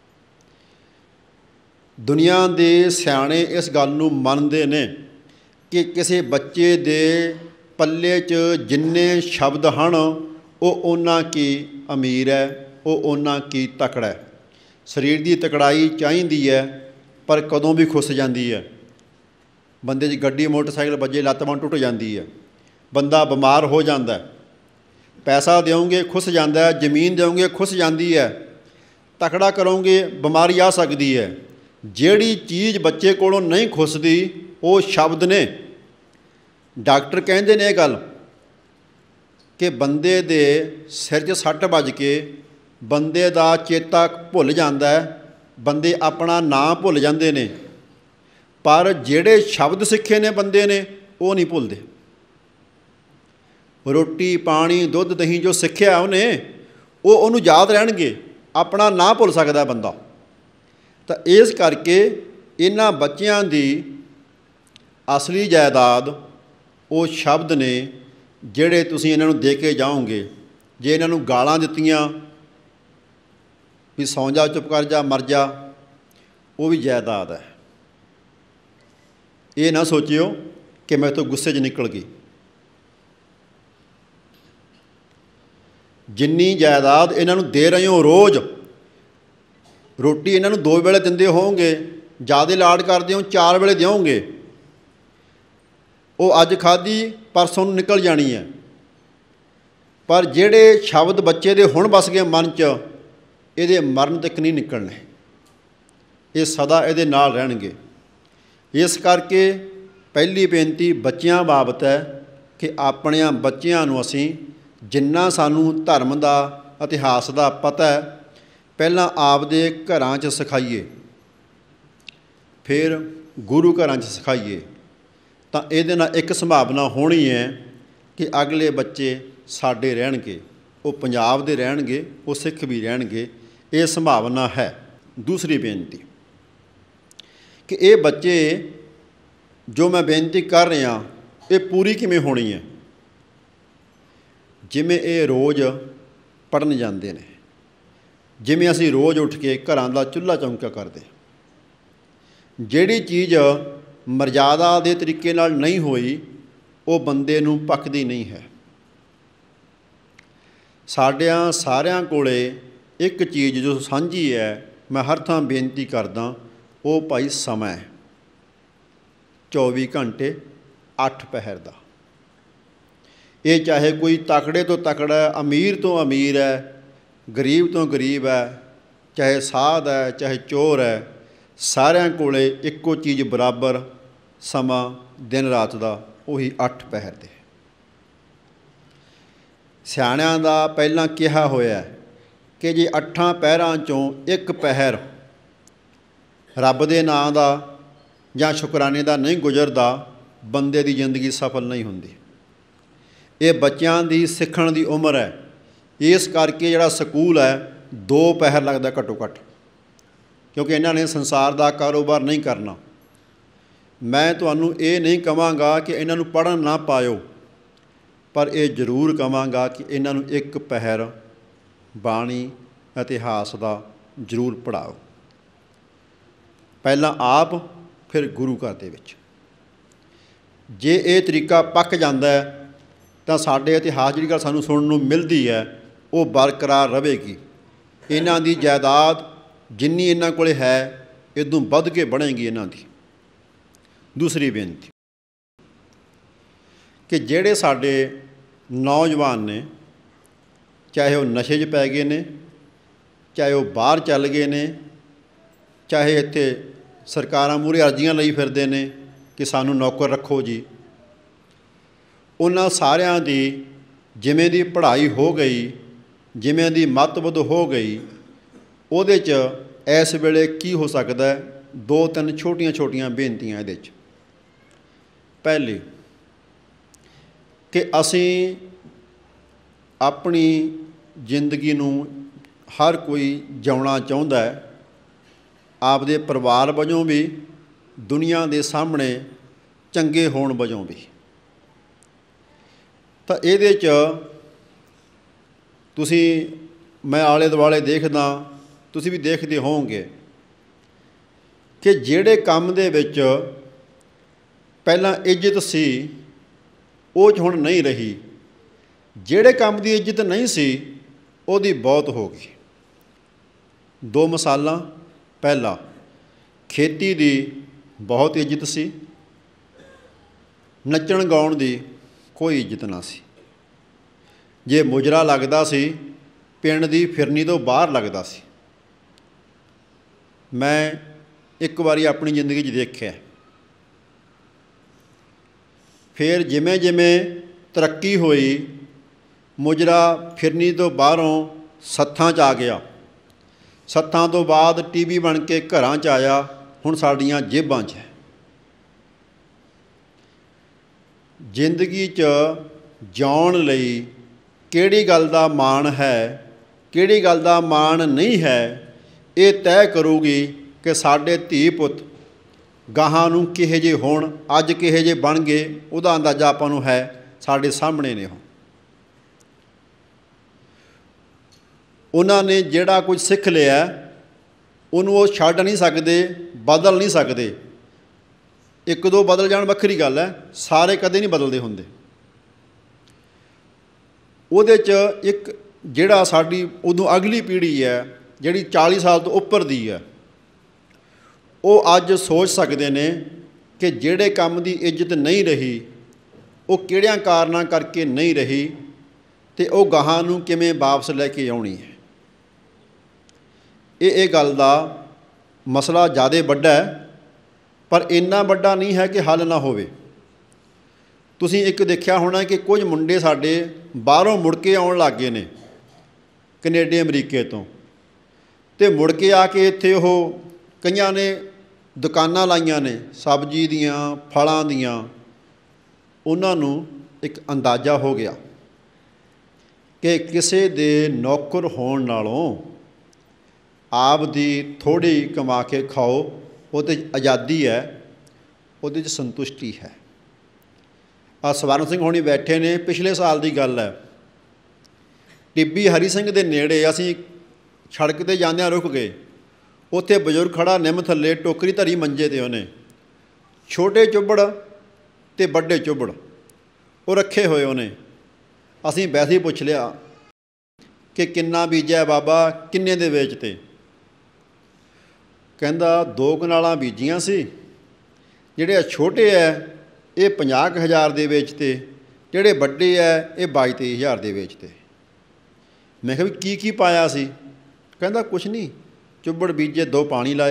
A: दुनिया के सियाणे इस गल नूं मनदे ने कि किसी बच्चे दे पल्ले च जिन्ने शब्द हन वो उन्ना की अमीर है, वो उन्ना की तकड़ा है। शरीर की तकड़ाई चाहिदी है पर कदों भी खुस जाती है। बंदे च गड्डी मोटरसाइकिल बजे लत्त बांह टुट जाती है, बंदा बीमार हो जाता है। पैसा देओगे खुस जाता है, जमीन देओगे खुस जाती है, तकड़ा करोगे बीमारी आ सकती है। जिहड़ी चीज़ बच्चे कोलों नहीं खुसदी वो शब्द ने। डॉक्टर कहते ने गल कि बंदे दे सिर च सੱਟ वज के बंदे दा चेता भुल जाता है, बंदे अपना नाम भुल जाते ने, पर ਜਿਹੜੇ शब्द सिखे ने बंदे ने वो नहीं भुलते। रोटी पानी दुध दही जो सिक्ख्या उन्हें वो उन्होंने याद रहणगे, अपना ना भुल सकता बंदा। तो इस करके इन्हां बच्चों की असली जायदाद वो शब्द ने जिहड़े तुसीं इन्हां नूं दे के जाओगे। जे इन्हां नूं गालां दित्तियां भी सौ जा, चुप कर जा, मर जा, वो भी जायदाद है। ये ना सोचियो कि मैं तो गुस्से च निकल गई। जिन्नी जायदाद इन्हां नूं दे रहे हो, रोज़ रोटी इन्हां नूं दो वेले दिंदे होवोगे, ज़्यादा लाड करदे हो चार वेले दिओगे, वो अज खाधी परसों नूं निकल जानी है। पर जिहड़े शब्द बच्चे दे हुण बस गए मन च, इहदे मरण तक नहीं निकलने, ये सदा इहदे नाल रहणगे। इस करके पहली बेनती बच्चियां बाबत है कि अपने बच्चियां नूं असीं जिन्ना सानू धर्म का इतिहास का पता है पहला आपदे घरां च सिखाइए, फिर गुरु घरां च सिखाइए। तो इहदे नाल एक संभावना होनी है कि अगले बच्चे साडे रहणगे, वो पंजाब दे रहणगे, वो सिख भी रहणगे, ये संभावना है। दूसरी बेनती कि ये बच्चे जो मैं बेनती कर रहा ये पूरी किवें होनी है। जिमें ये रोज़ पढ़न जाते हैं, जिमें असी रोज़ उठ के घरां दा चुल्हा चौंका करते, जिहड़ी चीज़ मर्यादा दे तरीके नाल नहीं होई वो बंदे नूं पकदी नहीं है। साडियां सारियां कोले एक चीज़ जो सांझी है, मैं हर थां बेनती करदा, वो भाई समय चौबी घंटे अठ पहर दा। ये चाहे कोई तकड़े तो तकड़ा है, अमीर तो अमीर है, गरीब तो गरीब है, चाहे साध है चाहे चोर है, सारिਆਂ ਕੋਲੇ ਇੱਕੋ चीज़ बराबर समा दिन रात का उही अठ पहर दे। सियाणिਆਂ ਦਾ ਪਹਿਲਾਂ ਕਿਹਾ ਹੋਇਆ कि जे अठां ਪਹਿਰਾਂ ਚੋਂ एक पहर रब दे नां दा ਜਾਂ शुकराने का नहीं गुजरता, बंदे की जिंदगी सफल नहीं होंदी। ये बच्चों की सीखण की उम्र है, इस करके जिहड़ा स्कूल है दो पहर लगता घट्टो घट्ट, क्योंकि इन्होंने संसार का कारोबार नहीं करना। मैं तुहानूं ये नहीं कहांगा कि इन्हों पढ़न ना पाओ, पर यह जरूर कहांगा कि इन्हों एक पहर बाणी इतिहास का जरूर पढ़ाओ, पहला आप फिर गुरु घर दे विच। जे ये तरीका पक जाता है तो साडे इतिहास जिहड़ी गल सानूं सुणन नूं मिलदी है वो बरकरार रहेगी। इन्हां दी जायदाद जिन्नी इन्हां कोले है इदों वध के बढ़ेगी इन्हां दी। दूसरी बेनती कि जिहड़े साडे नौजवान ने, चाहे वो नशे च पै गए ने, चाहे वो बाहर चल गए ने, चाहे इत्थे सरकारां मूहरे अर्जियां लई फिरदे ने कि सानूं नौकर रखो जी, उन्हां सारियां दी जिवें दी पढ़ाई हो गई, जिवें दी मतबुध हो गई, उहदे च इस वेले की हो सकदा है? दो तीन छोटियां छोटियां बेनतियां इहदे च। पहली कि असीं अपनी जिंदगी नूं हर कोई जिउणा चाहुंदा है, आपदे परिवार वजों भी, दुनिया दे सामने चंगे होण वजों भी। तो इहदे च तुसीं मैं आले दुआले देखदा, तुसीं भी देखदे होवोगे कि जिहड़े काम दे विच पहलां इज्जत सी वो च हुण नहीं रही, जिहड़े काम दी इज्जत नहीं सी उहदी बहुत हो गई। दो मिसालां, पहला खेती दी बहुत इज्जत सी, नच्चण गाउण दी कोई इज्जत ना सी। जे मुजरा लगदा सी पिंड दी फिरनी तो बाहर लगदा सी। मैं एक बारी अपनी जिंदगी च देखिया। फिर जिमें जिमें तरक्की हुई, मुजरा फिरनी तो बाहरों सत्थां च आ गया, सत्थां तो बाद टी वी बन के घरां च आया, हुण साडियां जेबां च है। ਜ਼ਿੰਦਗੀ 'ਚ ਜਿਉਣ ਲਈ ਕਿਹੜੀ ਗੱਲ ਦਾ ਮਾਣ ਹੈ, ਕਿਹੜੀ ਗੱਲ ਦਾ ਮਾਣ ਨਹੀਂ ਹੈ, ਇਹ ਤੈਅ ਕਰੂਗੀ ਕਿ ਸਾਡੇ ਧੀ ਪੁੱਤ ਗਾਹਾਂ ਨੂੰ ਕਿਹੋ ਜਿਹੇ ਹੋਣ। ਅੱਜ ਕਿਹੋ ਜਿਹੇ ਬਣ ਗਏ ਉਹਦਾ ਅੰਦਾਜ਼ਾ ਆਪਾਂ ਨੂੰ ਹੈ, ਸਾਡੇ ਸਾਹਮਣੇ ਨੇ ਉਹ। ਉਹਨਾਂ ਨੇ ਜਿਹੜਾ ਕੁਝ ਸਿੱਖ ਲਿਆ ਉਹਨੂੰ ਉਹ ਛੱਡ ਨਹੀਂ ਸਕਦੇ, ਬਦਲ ਨਹੀਂ ਸਕਦੇ। ਇੱਕ ਦੋ ਬਦਲ ਜਾਣ ਵੱਖਰੀ ਗੱਲ ਹੈ, ਸਾਰੇ ਕਦੇ ਨਹੀਂ ਬਦਲਦੇ ਹੁੰਦੇ। ਉਹਦੇ 'ਚ ਇੱਕ ਜਿਹੜਾ ਸਾਡੀ ਉਦੋਂ ਅਗਲੀ ਪੀੜ੍ਹੀ ਹੈ ਜਿਹੜੀ ਚਾਲੀ ਸਾਲ ਤੋਂ ਉੱਪਰ ਦੀ ਹੈ, ਉਹ ਅੱਜ ਸੋਚ ਸਕਦੇ ਨੇ ਕਿ ਜਿਹੜੇ ਕੰਮ ਦੀ ਇੱਜ਼ਤ ਨਹੀਂ ਰਹੀ ਉਹ ਕਿਹੜਿਆਂ ਕਾਰਨਾਂ ਕਰਕੇ ਨਹੀਂ ਰਹੀ ਅਤੇ ਉਹ ਗਾਹਾਂ ਨੂੰ ਕਿਵੇਂ ਵਾਪਸ ਲੈ ਕੇ ਆਉਣੀ ਹੈ। ਇਹ ਇਹ ਗੱਲ ਦਾ ਮਸਲਾ ਜ਼ਿਆਦਾ ਵੱਡਾ ਹੈ, ਪਰ ਇੰਨਾ ਵੱਡਾ ਨਹੀਂ ਹੈ ਕਿ ਹੱਲ ਨਾ ਹੋਵੇ। ਤੁਸੀਂ ਇੱਕ ਦੇਖਿਆ ਹੋਣਾ ਕਿ ਕੁਝ ਮੁੰਡੇ ਸਾਡੇ ਬਾਹਰੋਂ ਮੁੜ ਕੇ ਆਉਣ ਲੱਗ ਗਏ ਨੇ, ਕੈਨੇਡਾ ਅਮਰੀਕੇ ਤੋਂ, ਅਤੇ ਮੁੜ ਕੇ ਆ ਕੇ ਇੱਥੇ ਉਹ ਕਈਆਂ ਨੇ ਦੁਕਾਨਾਂ ਲਾਈਆਂ ਨੇ ਸਬਜ਼ੀ ਦੀਆਂ, ਫਲਾਂ ਦੀਆਂ। ਉਹਨਾਂ ਨੂੰ ਇੱਕ ਅੰਦਾਜ਼ਾ ਹੋ ਗਿਆ ਕਿ ਕਿਸੇ ਦੇ ਨੌਕਰ ਹੋਣ ਨਾਲੋਂ ਆਪ ਦੀ ਥੋੜ੍ਹੀ ਕਮਾ ਕੇ ਖਾਓ, ਉਹਦੇ 'ਚ ਆਜ਼ਾਦੀ ਹੈ, ਉਹਦੇ 'ਚ ਸੰਤੁਸ਼ਟੀ ਹੈ। ਆ ਸਵਰਨ ਸਿੰਘ ਹੋਣੀ ਬੈਠੇ ਨੇ, ਪਿਛਲੇ ਸਾਲ ਦੀ ਗੱਲ ਹੈ, ਟਿੱਬੀ ਹਰੀ ਸਿੰਘ ਦੇ ਨੇੜੇ ਅਸੀਂ ਸੜਕ 'ਤੇ ਜਾਂਦਿਆਂ ਰੁਕ ਗਏ। ਉੱਥੇ ਬਜ਼ੁਰਗ ਖੜ੍ਹਾ ਨਿੰਮ ਥੱਲੇ, ਟੋਕਰੀ ਧਰੀ ਮੰਜੇ 'ਤੇ, ਉਹਨੇ ਛੋਟੇ ਚੁੱਬੜ ਅਤੇ ਵੱਡੇ ਚੁੱਬੜ ਉਹ ਰੱਖੇ ਹੋਏ ਉਹਨੇ। ਅਸੀਂ ਵੈਸੇ ਹੀ ਪੁੱਛ ਲਿਆ ਕਿ ਕਿੰਨਾ ਬੀਜਿਆ ਬਾਬਾ, ਕਿੰਨੇ ਦੇ ਵੇਚਤੇ? ਕਹਿੰਦਾ ਦੋ ਕਨਾਲਾਂ ਬੀਜੀਆਂ ਸੀ, ਜਿਹੜੇ ਛੋਟੇ ਹੈ ਇਹ ਪੰਜਾਹ ਕੁ ਹਜ਼ਾਰ ਦੇ ਵੇਚਤੇ, ਜਿਹੜੇ ਵੱਡੇ ਹੈ ਇਹ ਬਾਈ ਤੇਈ ਹਜ਼ਾਰ ਦੇ ਵੇਚਤੇ। ਮੈਂ ਕਿਹਾ ਵੀ ਕੀ ਕੀ ਪਾਇਆ ਸੀ? ਕਹਿੰਦਾ ਕੁਛ ਨਹੀਂ, ਚੁੱਬੜ ਬੀਜੇ, ਦੋ ਪਾਣੀ ਲਾਏ।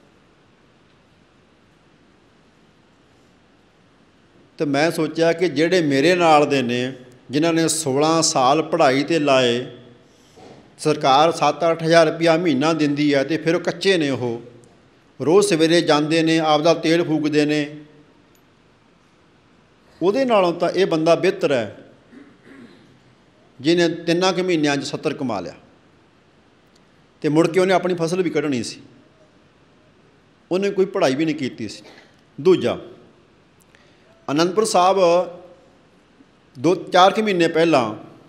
A: ਅਤੇ ਮੈਂ ਸੋਚਿਆ ਕਿ ਜਿਹੜੇ ਮੇਰੇ ਨਾਲ ਦੇ ਨੇ, ਜਿਨ੍ਹਾਂ ਨੇ ਸੋਲ੍ਹਾਂ ਸਾਲ ਪੜ੍ਹਾਈ 'ਤੇ ਲਾਏ, ਸਰਕਾਰ ਸੱਤ ਅੱਠ ਹਜ਼ਾਰ ਰੁਪਈਆ ਮਹੀਨਾ ਦਿੰਦੀ ਹੈ, ਅਤੇ ਫਿਰ ਉਹ ਕੱਚੇ ਨੇ, ਉਹ ਰੋਜ਼ ਸਵੇਰੇ ਜਾਂਦੇ ਨੇ, ਆਪਦਾ ਤੇਲ ਫੂਕਦੇ ਨੇ। ਉਹਦੇ ਨਾਲੋਂ ਤਾਂ ਇਹ ਬੰਦਾ ਬਿਹਤਰ ਹੈ ਜਿਹਨੇ ਤਿੰਨਾਂ ਕੁ ਮਹੀਨਿਆਂ 'ਚ ਸੱਤਰ ਕਮਾ ਲਿਆ, ਅਤੇ ਮੁੜ ਕੇ ਉਹਨੇ ਆਪਣੀ ਫਸਲ ਵੀ ਕੱਢਣੀ ਸੀ। ਉਹਨੇ ਕੋਈ ਪੜ੍ਹਾਈ ਵੀ ਨਹੀਂ ਕੀਤੀ ਸੀ। ਦੂਜਾ, ਅਨੰਦਪੁਰ ਸਾਹਿਬ ਦੋ ਚਾਰ ਕੁ ਮਹੀਨੇ ਪਹਿਲਾਂ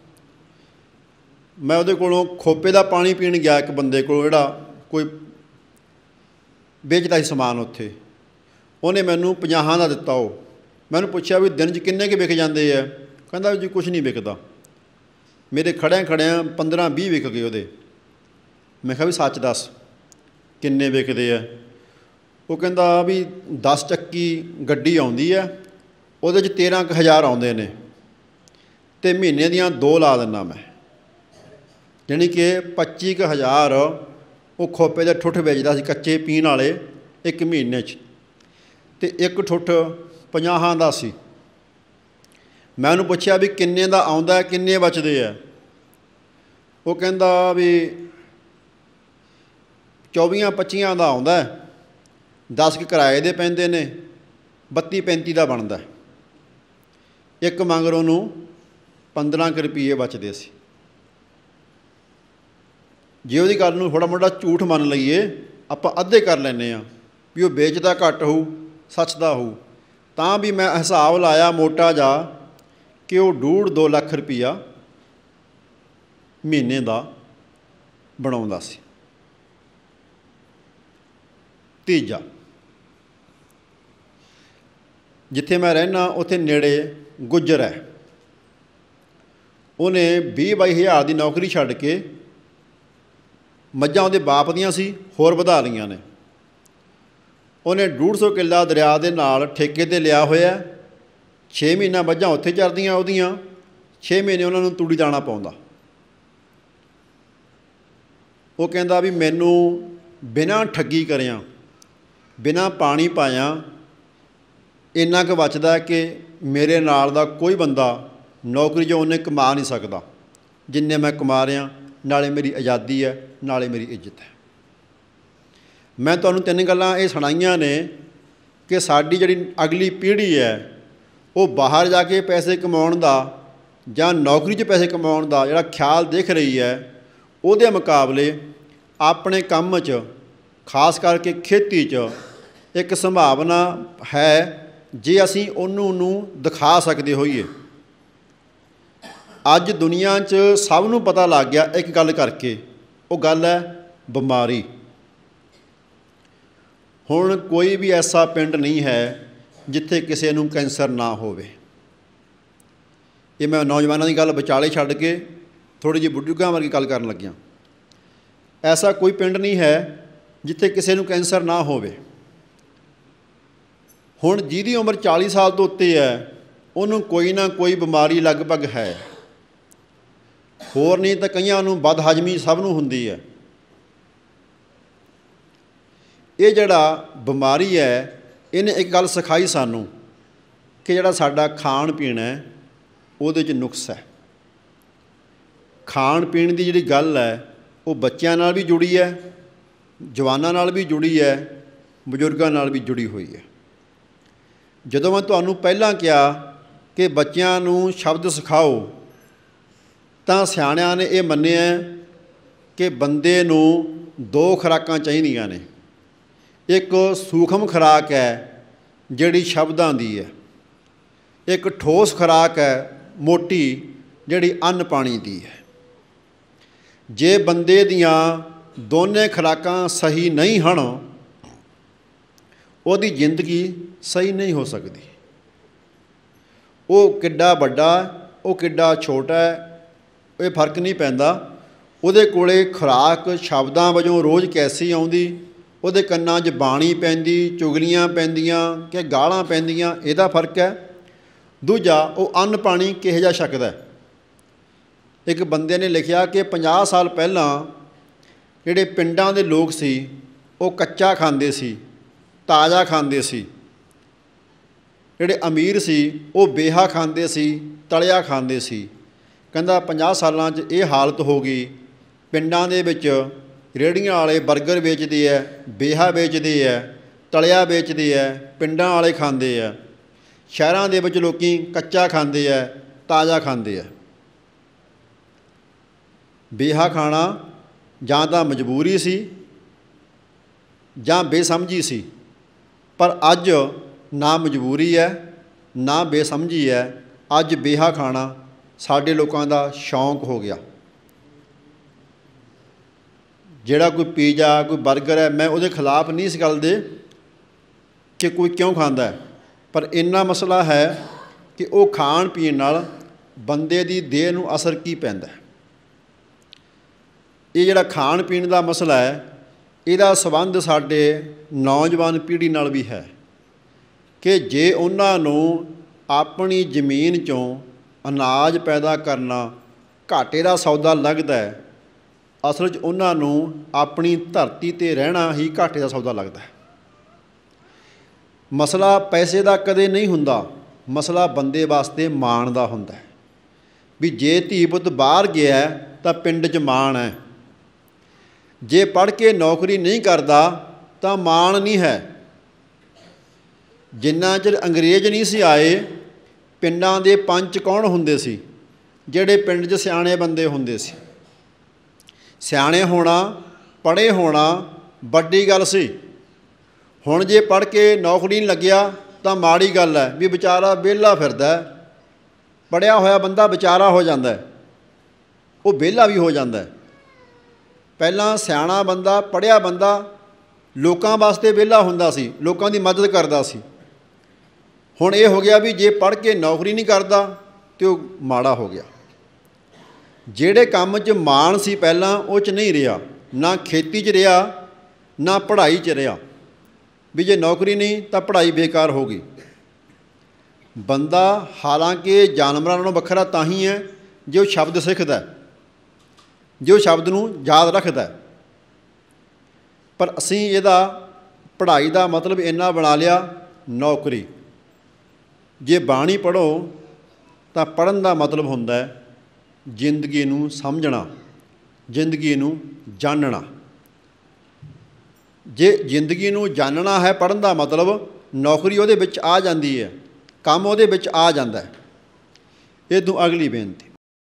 A: ਮੈਂ ਉਹਦੇ ਕੋਲੋਂ ਖੋਪੇ ਦਾ ਪਾਣੀ ਪੀਣ ਗਿਆ, ਇੱਕ ਬੰਦੇ ਕੋਲ ਜਿਹੜਾ ਕੋਈ ਵੇਚਦਾ ਸੀ ਸਮਾਨ ਉੱਥੇ। ਉਹਨੇ ਮੈਨੂੰ ਪੰਜਾਹਾਂ ਦਾ ਦਿੱਤਾ। ਉਹ ਮੈਨੂੰ ਪੁੱਛਿਆ ਵੀ ਦਿਨ 'ਚ ਕਿੰਨੇ ਕੁ ਵਿਕ ਜਾਂਦੇ ਆ? ਕਹਿੰਦਾ ਜੀ ਕੁਛ ਨਹੀਂ ਵਿਕਦਾ। ਮੇਰੇ ਖੜਿਆਂ ਖੜਿਆਂ ਪੰਦਰਾਂ ਵੀਹ ਵਿਕ ਗਏ ਉਹਦੇ। ਮੈਂ ਕਿਹਾ ਵੀ ਸੱਚ ਦੱਸ ਕਿੰਨੇ ਵਿਕਦੇ ਆ? ਉਹ ਕਹਿੰਦਾ ਵੀ ਦਸ ਚੱਕੀ ਗੱਡੀ ਆਉਂਦੀ ਹੈ, ਉਹਦੇ 'ਚ ਤੇਰ੍ਹਾਂ ਕੁ ਹਜ਼ਾਰ ਆਉਂਦੇ ਨੇ, ਅਤੇ ਮਹੀਨੇ ਦੀਆਂ ਦੋ ਲਾ ਦਿੰਦਾ ਮੈਂ, ਜਾਣੀ ਕਿ ਪੱਚੀ ਕੁ ਹਜ਼ਾਰ ਉਹ ਖੋਪੇ ਦੇ ਠੁੱਠ ਵੇਚਦਾ ਸੀ, ਕੱਚੇ ਪੀਣ ਵਾਲੇ, ਇੱਕ ਮਹੀਨੇ 'ਚ, ਅਤੇ ਇੱਕ ਠੁੱਠ ਪੰਜਾਹਾਂ ਦਾ ਸੀ। ਮੈਂ ਉਹਨੂੰ ਪੁੱਛਿਆ ਵੀ ਕਿੰਨੇ ਦਾ ਆਉਂਦਾ, ਕਿੰਨੇ ਬਚਦੇ ਆ? ਉਹ ਕਹਿੰਦਾ ਵੀ ਚੌਵੀਆਂ ਪੱਚੀਆਂ ਦਾ ਆਉਂਦਾ, ਦਸ ਕੁ ਕਿਰਾਏ ਦੇ ਪੈਂਦੇ ਨੇ, ਬੱਤੀ ਪੈਂਤੀ ਦਾ ਬਣਦਾ। ਇੱਕ ਮਗਰੋਂ ਨੂੰ ਪੰਦਰਾਂ ਕੁ ਰੁਪਈਏ ਬਚਦੇ ਸੀ। ਜੇ ਉਹਦੀ ਗੱਲ ਨੂੰ ਥੋੜ੍ਹਾ ਮੋਟਾ ਝੂਠ ਮੰਨ ਲਈਏ, ਆਪਾਂ ਅੱਧੇ ਕਰ ਲੈਂਦੇ ਹਾਂ ਵੀ ਉਹ ਵੇਚਦਾ ਘੱਟ ਹੋਊ, ਸੱਚ ਦਾ ਹੋਊ, ਤਾਂ ਵੀ ਮੈਂ ਹਿਸਾਬ ਲਾਇਆ ਮੋਟਾ ਜਿਹਾ ਕਿ ਉਹ ਡੂਢ ਦੋ ਲੱਖ ਰੁਪਈਆ ਮਹੀਨੇ ਦਾ ਬਣਾਉਂਦਾ ਸੀ। ਤੀਜਾ, ਜਿੱਥੇ ਮੈਂ ਰਹਿੰਦਾ ਉੱਥੇ ਨੇੜੇ ਗੁੱਜਰ ਹੈ। ਉਹਨੇ ਵੀਹ ਬਾਈ ਹਜ਼ਾਰ ਦੀ ਨੌਕਰੀ ਛੱਡ ਕੇ ਮੱਝਾਂ ਉਹਦੇ ਬਾਪ ਦੀਆਂ ਸੀ, ਹੋਰ ਵਧਾ ਲਈਆਂ ਨੇ। ਉਹਨੇ ਡੂਢ ਸੌ ਕਿੱਲਾ ਦਰਿਆ ਦੇ ਨਾਲ ਠੇਕੇ 'ਤੇ ਲਿਆ ਹੋਇਆ। ਛੇ ਮਹੀਨਾ ਮੱਝਾਂ ਉੱਥੇ ਚਰਦੀਆਂ ਉਹਦੀਆਂ, ਛੇ ਮਹੀਨੇ ਉਹਨਾਂ ਨੂੰ ਤੂੜੀ ਦਾਣਾ ਪਾਉਂਦਾ। ਉਹ ਕਹਿੰਦਾ ਵੀ ਮੈਨੂੰ ਬਿਨਾਂ ਠੱਗੀ ਕਰਿਆ, ਬਿਨਾਂ ਪਾਣੀ ਪਾਇਆ ਇੰਨਾ ਕੁ ਬਚਦਾ ਕਿ ਮੇਰੇ ਨਾਲ ਦਾ ਕੋਈ ਬੰਦਾ ਨੌਕਰੀ 'ਚੋਂ ਉਹਨੇ ਕਮਾ ਨਹੀਂ ਸਕਦਾ ਜਿੰਨੇ ਮੈਂ ਕਮਾ ਰਿਹਾ। ਨਾਲੇ ਮੇਰੀ ਆਜ਼ਾਦੀ ਹੈ, ਨਾਲੇ ਮੇਰੀ ਇੱਜ਼ਤ ਹੈ। ਮੈਂ ਤੁਹਾਨੂੰ ਤਿੰਨ ਗੱਲਾਂ ਇਹ ਸੁਣਾਈਆਂ ਨੇ ਕਿ ਸਾਡੀ ਜਿਹੜੀ ਅਗਲੀ ਪੀੜ੍ਹੀ ਹੈ ਉਹ ਬਾਹਰ ਜਾ ਕੇ ਪੈਸੇ ਕਮਾਉਣ ਦਾ ਜਾਂ ਨੌਕਰੀ 'ਚ ਪੈਸੇ ਕਮਾਉਣ ਦਾ ਜਿਹੜਾ ਖਿਆਲ ਦੇਖ ਰਹੀ ਹੈ, ਉਹਦੇ ਮੁਕਾਬਲੇ ਆਪਣੇ ਕੰਮ 'ਚ, ਖਾਸ ਕਰਕੇ ਖੇਤੀ 'ਚ ਇੱਕ ਸੰਭਾਵਨਾ ਹੈ ਜੇ ਅਸੀਂ ਉਹਨੂੰ ਨੂੰ ਦਿਖਾ ਸਕਦੇ ਹੋਈਏ। ਅੱਜ ਦੁਨੀਆ 'ਚ ਸਭ ਨੂੰ ਪਤਾ ਲੱਗ ਗਿਆ ਇੱਕ ਗੱਲ ਕਰਕੇ, ਉਹ ਗੱਲ ਹੈ ਬਿਮਾਰੀ। ਹੁਣ ਕੋਈ ਵੀ ਐਸਾ ਪਿੰਡ ਨਹੀਂ ਹੈ ਜਿੱਥੇ ਕਿਸੇ ਨੂੰ ਕੈਂਸਰ ਨਾ ਹੋਵੇ। ਇਹ ਮੈਂ ਨੌਜਵਾਨਾਂ ਦੀ ਗੱਲ ਵਿਚਾਲੇ ਛੱਡ ਕੇ ਥੋੜ੍ਹੀ ਜਿਹੀ ਬਜ਼ੁਰਗਾਂ ਵਰਗੀ ਗੱਲ ਕਰਨ ਲੱਗਿਆ। ਐਸਾ ਕੋਈ ਪਿੰਡ ਨਹੀਂ ਹੈ ਜਿੱਥੇ ਕਿਸੇ ਨੂੰ ਕੈਂਸਰ ਨਾ ਹੋਵੇ। ਹੁਣ ਜਿਹਦੀ ਉਮਰ ਚਾਲੀ ਸਾਲ ਤੋਂ ਉੱਤੇ ਹੈ, ਉਹਨੂੰ ਕੋਈ ਨਾ ਕੋਈ ਬਿਮਾਰੀ ਲਗਭਗ ਹੈ। ਹੋਰ ਨਹੀਂ ਤਾਂ ਕਈਆਂ ਨੂੰ ਬਦਹਜ਼ਮੀ ਸਭ ਨੂੰ ਹੁੰਦੀ ਹੈ। ਇਹ ਜਿਹੜਾ ਬਿਮਾਰੀ ਹੈ, ਇਹਨੇ ਇੱਕ ਗੱਲ ਸਿਖਾਈ ਸਾਨੂੰ ਕਿ ਜਿਹੜਾ ਸਾਡਾ ਖਾਣ ਪੀਣ ਹੈ, ਉਹਦੇ 'ਚ ਨੁਕਸ ਹੈ। ਖਾਣ ਪੀਣ ਦੀ ਜਿਹੜੀ ਗੱਲ ਹੈ, ਉਹ ਬੱਚਿਆਂ ਨਾਲ ਵੀ ਜੁੜੀ ਹੈ, ਜਵਾਨਾਂ ਨਾਲ ਵੀ ਜੁੜੀ ਹੈ, ਬਜ਼ੁਰਗਾਂ ਨਾਲ ਵੀ ਜੁੜੀ ਹੋਈ ਹੈ। ਜਦੋਂ ਮੈਂ ਤੁਹਾਨੂੰ ਪਹਿਲਾਂ ਕਿਹਾ ਕਿ ਬੱਚਿਆਂ ਨੂੰ ਸ਼ਬਦ ਸਿਖਾਓ, ਤਾਂ ਸਿਆਣਿਆਂ ਨੇ ਇਹ ਮੰਨਿਆ ਕਿ ਬੰਦੇ ਨੂੰ ਦੋ ਖੁਰਾਕਾਂ ਚਾਹੀਦੀਆਂ ਨੇ। ਇੱਕ ਸੂਖਮ ਖੁਰਾਕ ਹੈ ਜਿਹੜੀ ਸ਼ਬਦਾਂ ਦੀ ਹੈ, ਇੱਕ ਠੋਸ ਖੁਰਾਕ ਹੈ ਮੋਟੀ ਜਿਹੜੀ ਅੰਨ ਪਾਣੀ ਦੀ ਹੈ। ਜੇ ਬੰਦੇ ਦੀਆਂ ਦੋਨੇ ਖੁਰਾਕਾਂ ਸਹੀ ਨਹੀਂ ਹਨ, ਉਹਦੀ ਜ਼ਿੰਦਗੀ ਸਹੀ ਨਹੀਂ ਹੋ ਸਕਦੀ। ਉਹ ਕਿੱਡਾ ਵੱਡਾ, ਉਹ ਕਿੱਡਾ ਛੋਟਾ ਹੈ, ਇਹ ਫਰਕ ਨਹੀਂ ਪੈਂਦਾ। ਉਹਦੇ ਕੋਲੇ ਖੁਰਾਕ ਸ਼ਬਦਾਂ ਵਜੋਂ ਰੋਜ਼ ਕੈਸੀ ਆਉਂਦੀ, ਉਹਦੇ ਕੰਨਾਂ 'ਚ ਬਾਣੀ ਪੈਂਦੀ, ਚੁਗਲੀਆਂ ਪੈਂਦੀਆਂ ਕਿ ਗਾਲਾਂ ਪੈਂਦੀਆਂ, ਇਹਦਾ ਫਰਕ ਹੈ। ਦੂਜਾ, ਉਹ ਅੰਨ ਪਾਣੀ ਕਿਹੋ ਜਿਹਾ ਛਕਦਾ। ਇੱਕ ਬੰਦੇ ਨੇ ਲਿਖਿਆ ਕਿ ਪੰਜਾਹ ਸਾਲ ਪਹਿਲਾਂ ਜਿਹੜੇ ਪਿੰਡਾਂ ਦੇ ਲੋਕ ਸੀ, ਉਹ ਕੱਚਾ ਖਾਂਦੇ ਸੀ, ਤਾਜ਼ਾ ਖਾਂਦੇ ਸੀ। ਜਿਹੜੇ ਅਮੀਰ ਸੀ ਉਹ ਬੇਹਾ ਖਾਂਦੇ ਸੀ, ਤਲਿਆ ਖਾਂਦੇ ਸੀ। ਕਹਿੰਦਾ ਪੰਜਾਹ ਸਾਲਾਂ 'ਚ ਇਹ ਹਾਲਤ ਹੋ ਗਈ, ਪਿੰਡਾਂ ਦੇ ਵਿੱਚ ਰੇਹੜੀਆਂ ਵਾਲੇ ਬਰਗਰ ਵੇਚਦੇ ਹੈ, ਬੇਹਾ ਵੇਚਦੇ ਹੈ, ਤਲਿਆ ਵੇਚਦੇ ਹੈ, ਪਿੰਡਾਂ ਵਾਲੇ ਖਾਂਦੇ ਆ। ਸ਼ਹਿਰਾਂ ਦੇ ਵਿੱਚ ਲੋਕ ਕੱਚਾ ਖਾਂਦੇ ਹੈ, ਤਾਜ਼ਾ ਖਾਂਦੇ ਹੈ। ਬੇਹਾ ਖਾਣਾ ਜਾਂ ਤਾਂ ਮਜਬੂਰੀ ਸੀ ਜਾਂ ਬੇਸਮਝੀ ਸੀ, ਪਰ ਅੱਜ ਨਾ ਮਜਬੂਰੀ ਹੈ ਨਾ ਬੇਸਮਝੀ ਹੈ। ਅੱਜ ਬੇਹਾ ਖਾਣਾ ਸਾਡੇ ਲੋਕਾਂ ਦਾ ਸ਼ੌਂਕ ਹੋ ਗਿਆ। ਜਿਹੜਾ ਕੋਈ ਪੀਜ਼ਾ, ਕੋਈ ਬਰਗਰ ਹੈ, ਮੈਂ ਉਹਦੇ ਖਿਲਾਫ ਨਹੀਂ ਇਸ ਗੱਲ ਦੇ ਕਿ ਕੋਈ ਕਿਉਂ ਖਾਂਦਾ ਹੈ, ਪਰ ਇੰਨਾ ਮਸਲਾ ਹੈ ਕਿ ਉਹ ਖਾਣ ਪੀਣ ਨਾਲ ਬੰਦੇ ਦੀ ਦੇਹ ਨੂੰ ਅਸਰ ਕੀ ਪੈਂਦਾ। ਇਹ ਜਿਹੜਾ ਖਾਣ ਪੀਣ ਦਾ ਮਸਲਾ ਹੈ, ਇਹਦਾ ਸੰਬੰਧ ਸਾਡੇ ਨੌਜਵਾਨ ਪੀੜ੍ਹੀ ਨਾਲ ਵੀ ਹੈ ਕਿ ਜੇ ਉਹਨਾਂ ਨੂੰ ਆਪਣੀ ਜ਼ਮੀਨ 'ਚੋਂ ਅਨਾਜ ਪੈਦਾ ਕਰਨਾ ਘਾਟੇ ਦਾ ਸੌਦਾ ਲੱਗਦਾ ਹੈ, ਅਸਲ 'ਚ ਉਹਨਾਂ ਨੂੰ ਆਪਣੀ ਧਰਤੀ 'ਤੇ ਰਹਿਣਾ ਹੀ ਘਾਟੇ ਦਾ ਸੌਦਾ ਲੱਗਦਾ ਹੈ। ਮਸਲਾ ਪੈਸੇ ਦਾ ਕਦੇ ਨਹੀਂ ਹੁੰਦਾ, ਮਸਲਾ ਬੰਦੇ ਵਾਸਤੇ ਮਾਣ ਦਾ ਹੁੰਦਾ ਹੈ ਵੀ ਜੇ ਧੀ ਪੁੱਤ ਬਾਹਰ ਗਿਆ ਤਾਂ ਪਿੰਡ 'ਚ ਮਾਣ ਹੈ, ਜੇ ਪੜ੍ਹ ਕੇ ਨੌਕਰੀ ਨਹੀਂ ਕਰਦਾ ਤਾਂ ਮਾਣ ਨਹੀਂ ਹੈ। ਜਿੰਨਾ ਚਿਰ ਅੰਗਰੇਜ਼ ਨਹੀਂ ਸੀ ਆਏ, ਪਿੰਡਾਂ ਦੇ ਪੰਚ ਕੌਣ ਹੁੰਦੇ ਸੀ? ਜਿਹੜੇ ਪਿੰਡ 'ਚ ਸਿਆਣੇ ਬੰਦੇ ਹੁੰਦੇ ਸੀ। ਸਿਆਣੇ ਹੋਣਾ, ਪੜ੍ਹੇ ਹੋਣਾ ਵੱਡੀ ਗੱਲ ਸੀ। ਹੁਣ ਜੇ ਪੜ੍ਹ ਕੇ ਨੌਕਰੀ ਨਹੀਂ ਲੱਗਿਆ ਤਾਂ ਮਾੜੀ ਗੱਲ ਹੈ ਵੀ ਵਿਚਾਰਾ ਵਿਹਲਾ ਫਿਰਦਾ। ਪੜ੍ਹਿਆ ਹੋਇਆ ਬੰਦਾ ਵਿਚਾਰਾ ਹੋ ਜਾਂਦਾ, ਉਹ ਵਿਹਲਾ ਵੀ ਹੋ ਜਾਂਦਾ। ਪਹਿਲਾਂ ਸਿਆਣਾ ਬੰਦਾ, ਪੜ੍ਹਿਆ ਬੰਦਾ ਲੋਕਾਂ ਵਾਸਤੇ ਵਿਹਲਾ ਹੁੰਦਾ ਸੀ, ਲੋਕਾਂ ਦੀ ਮਦਦ ਕਰਦਾ ਸੀ। ਹੁਣ ਇਹ ਹੋ ਗਿਆ ਵੀ ਜੇ ਪੜ੍ਹ ਕੇ ਨੌਕਰੀ ਨਹੀਂ ਕਰਦਾ ਤਾਂ ਉਹ ਮਾੜਾ ਹੋ ਗਿਆ। ਜਿਹੜੇ ਕੰਮ 'ਚ ਮਾਣ ਸੀ ਪਹਿਲਾਂ, ਉਹ 'ਚ ਨਹੀਂ ਰਿਹਾ, ਨਾ ਖੇਤੀ 'ਚ ਰਿਹਾ ਨਾ ਪੜ੍ਹਾਈ 'ਚ ਰਿਹਾ ਵੀ ਜੇ ਨੌਕਰੀ ਨਹੀਂ ਤਾਂ ਪੜ੍ਹਾਈ ਬੇਕਾਰ ਹੋ ਗਈ। ਬੰਦਾ ਹਾਲਾਂਕਿ ਜਾਨਵਰਾਂ ਨਾਲੋਂ ਵੱਖਰਾ ਤਾਂ ਹੀ ਹੈ ਜੇ ਉਹ ਸ਼ਬਦ ਸਿੱਖਦਾ, ਜੇ ਉਹ ਸ਼ਬਦ ਨੂੰ ਯਾਦ ਰੱਖਦਾ। ਪਰ ਅਸੀਂ ਇਹਦਾ ਪੜ੍ਹਾਈ ਦਾ ਮਤਲਬ ਇੰਨਾ ਬਣਾ ਲਿਆ ਨੌਕਰੀ। ਜੇ ਬਾਣੀ ਪੜ੍ਹੋ ਤਾਂ ਪੜ੍ਹਨ ਦਾ ਮਤਲਬ ਹੁੰਦਾ ਹੈ ਜ਼ਿੰਦਗੀ ਨੂੰ ਸਮਝਣਾ, ਜ਼ਿੰਦਗੀ ਨੂੰ ਜਾਣਨਾ। ਜੇ ਜ਼ਿੰਦਗੀ ਨੂੰ ਜਾਣਨਾ ਹੈ, ਪੜ੍ਹਨ ਦਾ ਮਤਲਬ ਨੌਕਰੀ ਉਹਦੇ ਵਿੱਚ ਆ ਜਾਂਦੀ ਹੈ। ਕੰਮ ਉਹਦੇ ਵਿੱਚ ਆ ਜਾਂਦਾ। ਇਹ ਤੋਂ ਅਗਲੀ ਬੇਨਤੀ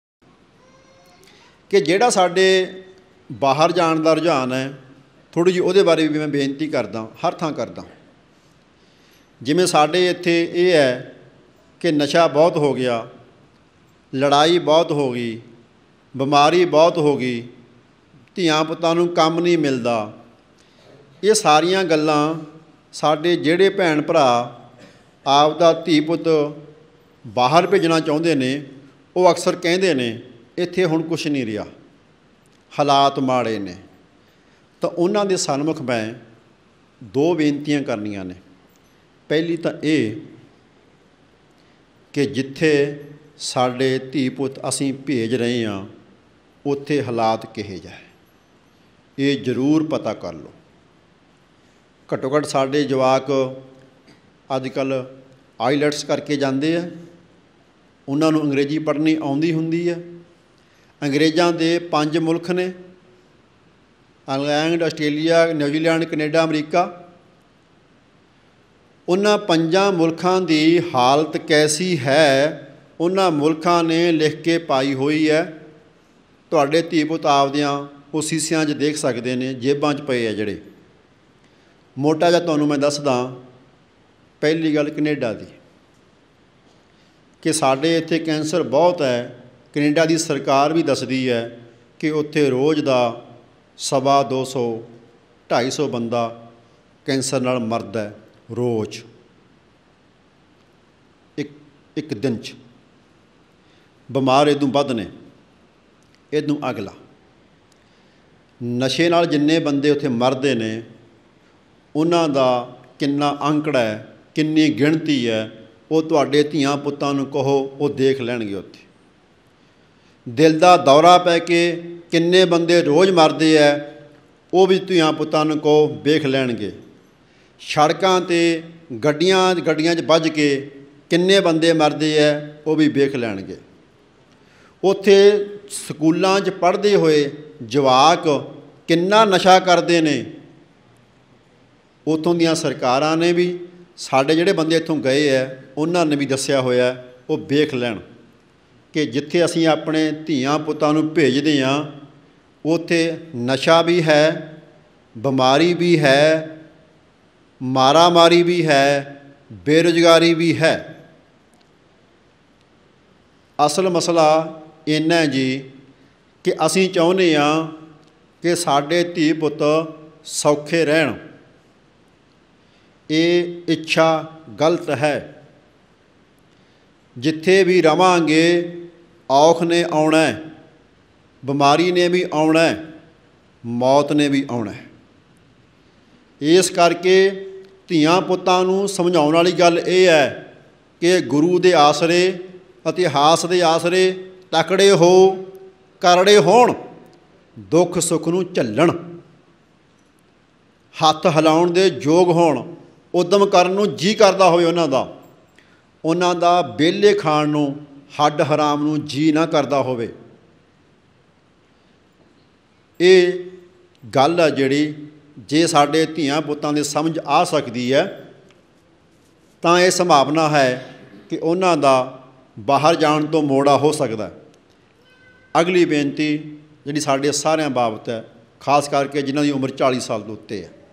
A: ਕਿ ਜਿਹੜਾ ਸਾਡੇ ਬਾਹਰ ਜਾਣ ਦਾ ਰੁਝਾਨ ਹੈ, ਥੋੜ੍ਹੀ ਜਿਹੀ ਉਹਦੇ ਬਾਰੇ ਵੀ ਮੈਂ ਬੇਨਤੀ ਕਰਦਾ, ਹਰ ਥਾਂ ਕਰਦਾ। ਜਿਵੇਂ ਸਾਡੇ ਇੱਥੇ ਇਹ ਹੈ ਕਿ ਨਸ਼ਾ ਬਹੁਤ ਹੋ ਗਿਆ, ਲੜਾਈ ਬਹੁਤ ਹੋ ਗਈ, ਬਿਮਾਰੀ ਬਹੁਤ ਹੋ ਗਈ, ਧੀਆਂ ਪੁੱਤਾਂ ਨੂੰ ਕੰਮ ਨਹੀਂ ਮਿਲਦਾ। ਇਹ ਸਾਰੀਆਂ ਗੱਲਾਂ ਸਾਡੇ ਜਿਹੜੇ ਭੈਣ ਭਰਾ ਆਪ ਦਾ ਧੀ ਪੁੱਤ ਬਾਹਰ ਭੇਜਣਾ ਚਾਹੁੰਦੇ ਨੇ, ਉਹ ਅਕਸਰ ਕਹਿੰਦੇ ਨੇ ਇੱਥੇ ਹੁਣ ਕੁਛ ਨਹੀਂ ਰਿਹਾ, ਹਾਲਾਤ ਮਾੜੇ ਨੇ। ਤਾਂ ਉਹਨਾਂ ਦੇ ਸਨਮੁਖ ਮੈਂ ਦੋ ਬੇਨਤੀਆਂ ਕਰਨੀਆਂ ਨੇ। ਪਹਿਲੀ ਤਾਂ ਇਹ ਕਿ ਜਿੱਥੇ ਸਾਡੇ ਧੀ ਪੁੱਤ ਅਸੀਂ ਭੇਜ ਰਹੇ ਹਾਂ ਉੱਥੇ ਹਾਲਾਤ ਕਿਹੋ ਜਿਹੇ, ਇਹ ਜ਼ਰੂਰ ਪਤਾ ਕਰ ਲਓ। ਘੱਟੋ ਘੱਟ ਸਾਡੇ ਜਵਾਕ ਅੱਜ ਕੱਲ੍ਹ ਆਈਲੈਟਸ ਕਰਕੇ ਜਾਂਦੇ ਆ, ਉਹਨਾਂ ਨੂੰ ਅੰਗਰੇਜ਼ੀ ਪੜ੍ਹਨੀ ਆਉਂਦੀ ਹੁੰਦੀ ਹੈ। ਅੰਗਰੇਜ਼ਾਂ ਦੇ ਪੰਜ ਮੁਲਕ ਨੇ, England, Australia, New Zealand, Canada, America. ਉਹਨਾਂ ਪੰਜਾਂ ਮੁਲਕਾਂ ਦੀ ਹਾਲਤ ਕੈਸੀ ਹੈ, ਉਹਨਾਂ ਮੁਲਕਾਂ ਨੇ ਲਿਖ ਕੇ ਪਾਈ ਹੋਈ ਹੈ। ਤੁਹਾਡੇ ਧੀ ਪੁੱਤ ਆਪਦਿਆਂ ਉਹ ਸੀਸਿਆਂ 'ਚ ਦੇਖ ਸਕਦੇ ਨੇ, ਜੇਬਾਂ 'ਚ ਪਏ ਆ ਜਿਹੜੇ। ਮੋਟਾ ਜਿਹਾ ਤੁਹਾਨੂੰ ਮੈਂ ਦੱਸਦਾ। ਪਹਿਲੀ ਗੱਲ ਕੈਨੇਡਾ ਦੀ, ਕਿ ਸਾਡੇ ਇੱਥੇ ਕੈਂਸਰ ਬਹੁਤ ਹੈ। ਕੈਨੇਡਾ ਦੀ ਸਰਕਾਰ ਵੀ ਦੱਸਦੀ ਹੈ ਕਿ ਉੱਥੇ ਰੋਜ਼ ਦਾ ਸਵਾ ਦੋ ਸੌ ਢਾਈ ਸੌ ਬੰਦਾ ਕੈਂਸਰ ਨਾਲ ਮਰਦਾ ਰੋਜ਼, ਇੱਕ ਇੱਕ ਦਿਨ 'ਚ। ਬਿਮਾਰ ਇਹਦੋਂ ਵੱਧ ਨੇ। ਇਹਦੋਂ ਅਗਲਾ, ਨਸ਼ੇ ਨਾਲ ਜਿੰਨੇ ਬੰਦੇ ਉੱਥੇ ਮਰਦੇ ਨੇ ਉਹਨਾਂ ਦਾ ਕਿੰਨਾ ਅੰਕੜਾ ਹੈ, ਕਿੰਨੀ ਗਿਣਤੀ ਹੈ, ਉਹ ਤੁਹਾਡੇ ਧੀਆਂ ਪੁੱਤਾਂ ਨੂੰ ਕਹੋ, ਉਹ ਦੇਖ ਲੈਣਗੇ। ਉੱਥੇ ਦਿਲ ਦਾ ਦੌਰਾ ਪੈ ਕੇ ਕਿੰਨੇ ਬੰਦੇ ਰੋਜ਼ ਮਰਦੇ ਹੈ, ਉਹ ਵੀ ਧੀਆਂ ਪੁੱਤਾਂ ਨੂੰ ਕਹੋ, ਵੇਖ ਲੈਣਗੇ। ਸੜਕਾਂ 'ਤੇ ਗੱਡੀਆਂ ਗੱਡੀਆਂ 'ਚ ਵੱਜ ਕੇ ਕਿੰਨੇ ਬੰਦੇ ਮਰਦੇ ਹੈ, ਉਹ ਵੀ ਵੇਖ ਲੈਣਗੇ। ਉੱਥੇ ਸਕੂਲਾਂ 'ਚ ਪੜ੍ਹਦੇ ਹੋਏ ਜਵਾਕ ਕਿੰਨਾ ਨਸ਼ਾ ਕਰਦੇ ਨੇ, ਉੱਥੋਂ ਦੀਆਂ ਸਰਕਾਰਾਂ ਨੇ ਵੀ, ਸਾਡੇ ਜਿਹੜੇ ਬੰਦੇ ਇੱਥੋਂ ਗਏ ਹੈ ਉਹਨਾਂ ਨੇ ਵੀ ਦੱਸਿਆ ਹੋਇਆ। ਉਹ ਵੇਖ ਲੈਣ ਕਿ ਜਿੱਥੇ ਅਸੀਂ ਆਪਣੇ ਧੀਆਂ ਪੁੱਤਾਂ ਨੂੰ ਭੇਜਦੇ ਹਾਂ ਉੱਥੇ ਨਸ਼ਾ ਵੀ ਹੈ, ਬਿਮਾਰੀ ਵੀ ਹੈ, ਮਾਰਾਮਾਰੀ ਵੀ ਹੈ, ਬੇਰੁਜ਼ਗਾਰੀ ਵੀ ਹੈ। ਅਸਲ ਮਸਲਾ ਇੰਨਾ ਜੀ ਕਿ ਅਸੀਂ ਚਾਹੁੰਦੇ ਹਾਂ ਕਿ ਸਾਡੇ ਧੀ ਪੁੱਤ ਸੌਖੇ ਰਹਿਣ। ਇਹ ਇੱਛਾ ਗਲਤ ਹੈ। ਜਿੱਥੇ ਵੀ ਰਵਾਂਗੇ ਔਖ ਨੇ ਆਉਣਾ, ਬਿਮਾਰੀ ਨੇ ਵੀ ਆਉਣਾ, ਮੌਤ ਨੇ ਵੀ ਆਉਣਾ। ਇਸ ਕਰਕੇ ਧੀਆਂ ਪੁੱਤਾਂ ਨੂੰ ਸਮਝਾਉਣ ਵਾਲੀ ਗੱਲ ਇਹ ਹੈ ਕਿ ਗੁਰੂ ਦੇ ਆਸਰੇ, ਇਤਿਹਾਸ ਦੇ ਆਸਰੇ ਤਕੜੇ ਹੋ, ਕਰੜੇ ਹੋਣ, ਦੁੱਖ ਸੁੱਖ ਨੂੰ ਝੱਲਣ, ਹੱਥ ਹਿਲਾਉਣ ਦੇ ਯੋਗ ਹੋਣ, ਉਦਮ ਕਰਨ ਨੂੰ ਜੀ ਕਰਦਾ ਹੋਵੇ ਉਹਨਾਂ ਦਾ, ਉਹਨਾਂ ਦਾ ਵਿਹਲੇ ਖਾਣ ਨੂੰ, ਹੱਡ ਹਰਾਮ ਨੂੰ ਜੀ ਨਾ ਕਰਦਾ ਹੋਵੇ। ਇਹ ਗੱਲ ਆ ਜਿਹੜੀ ਜੇ ਸਾਡੇ ਧੀਆਂ ਪੁੱਤਾਂ ਦੇ ਸਮਝ ਆ ਸਕਦੀ ਹੈ ਤਾਂ ਇਹ ਸੰਭਾਵਨਾ ਹੈ ਕਿ ਉਹਨਾਂ ਦਾ ਬਾਹਰ ਜਾਣ ਤੋਂ ਮੋੜਾ ਹੋ ਸਕਦਾ। ਅਗਲੀ ਬੇਨਤੀ ਜਿਹੜੀ ਸਾਡੇ ਸਾਰਿਆਂ ਬਾਬਤ ਹੈ, ਖਾਸ ਕਰਕੇ ਜਿਨ੍ਹਾਂ ਦੀ ਉਮਰ ਚਾਲੀ ਸਾਲ ਤੋਂ ਉੱਤੇ ਹੈ।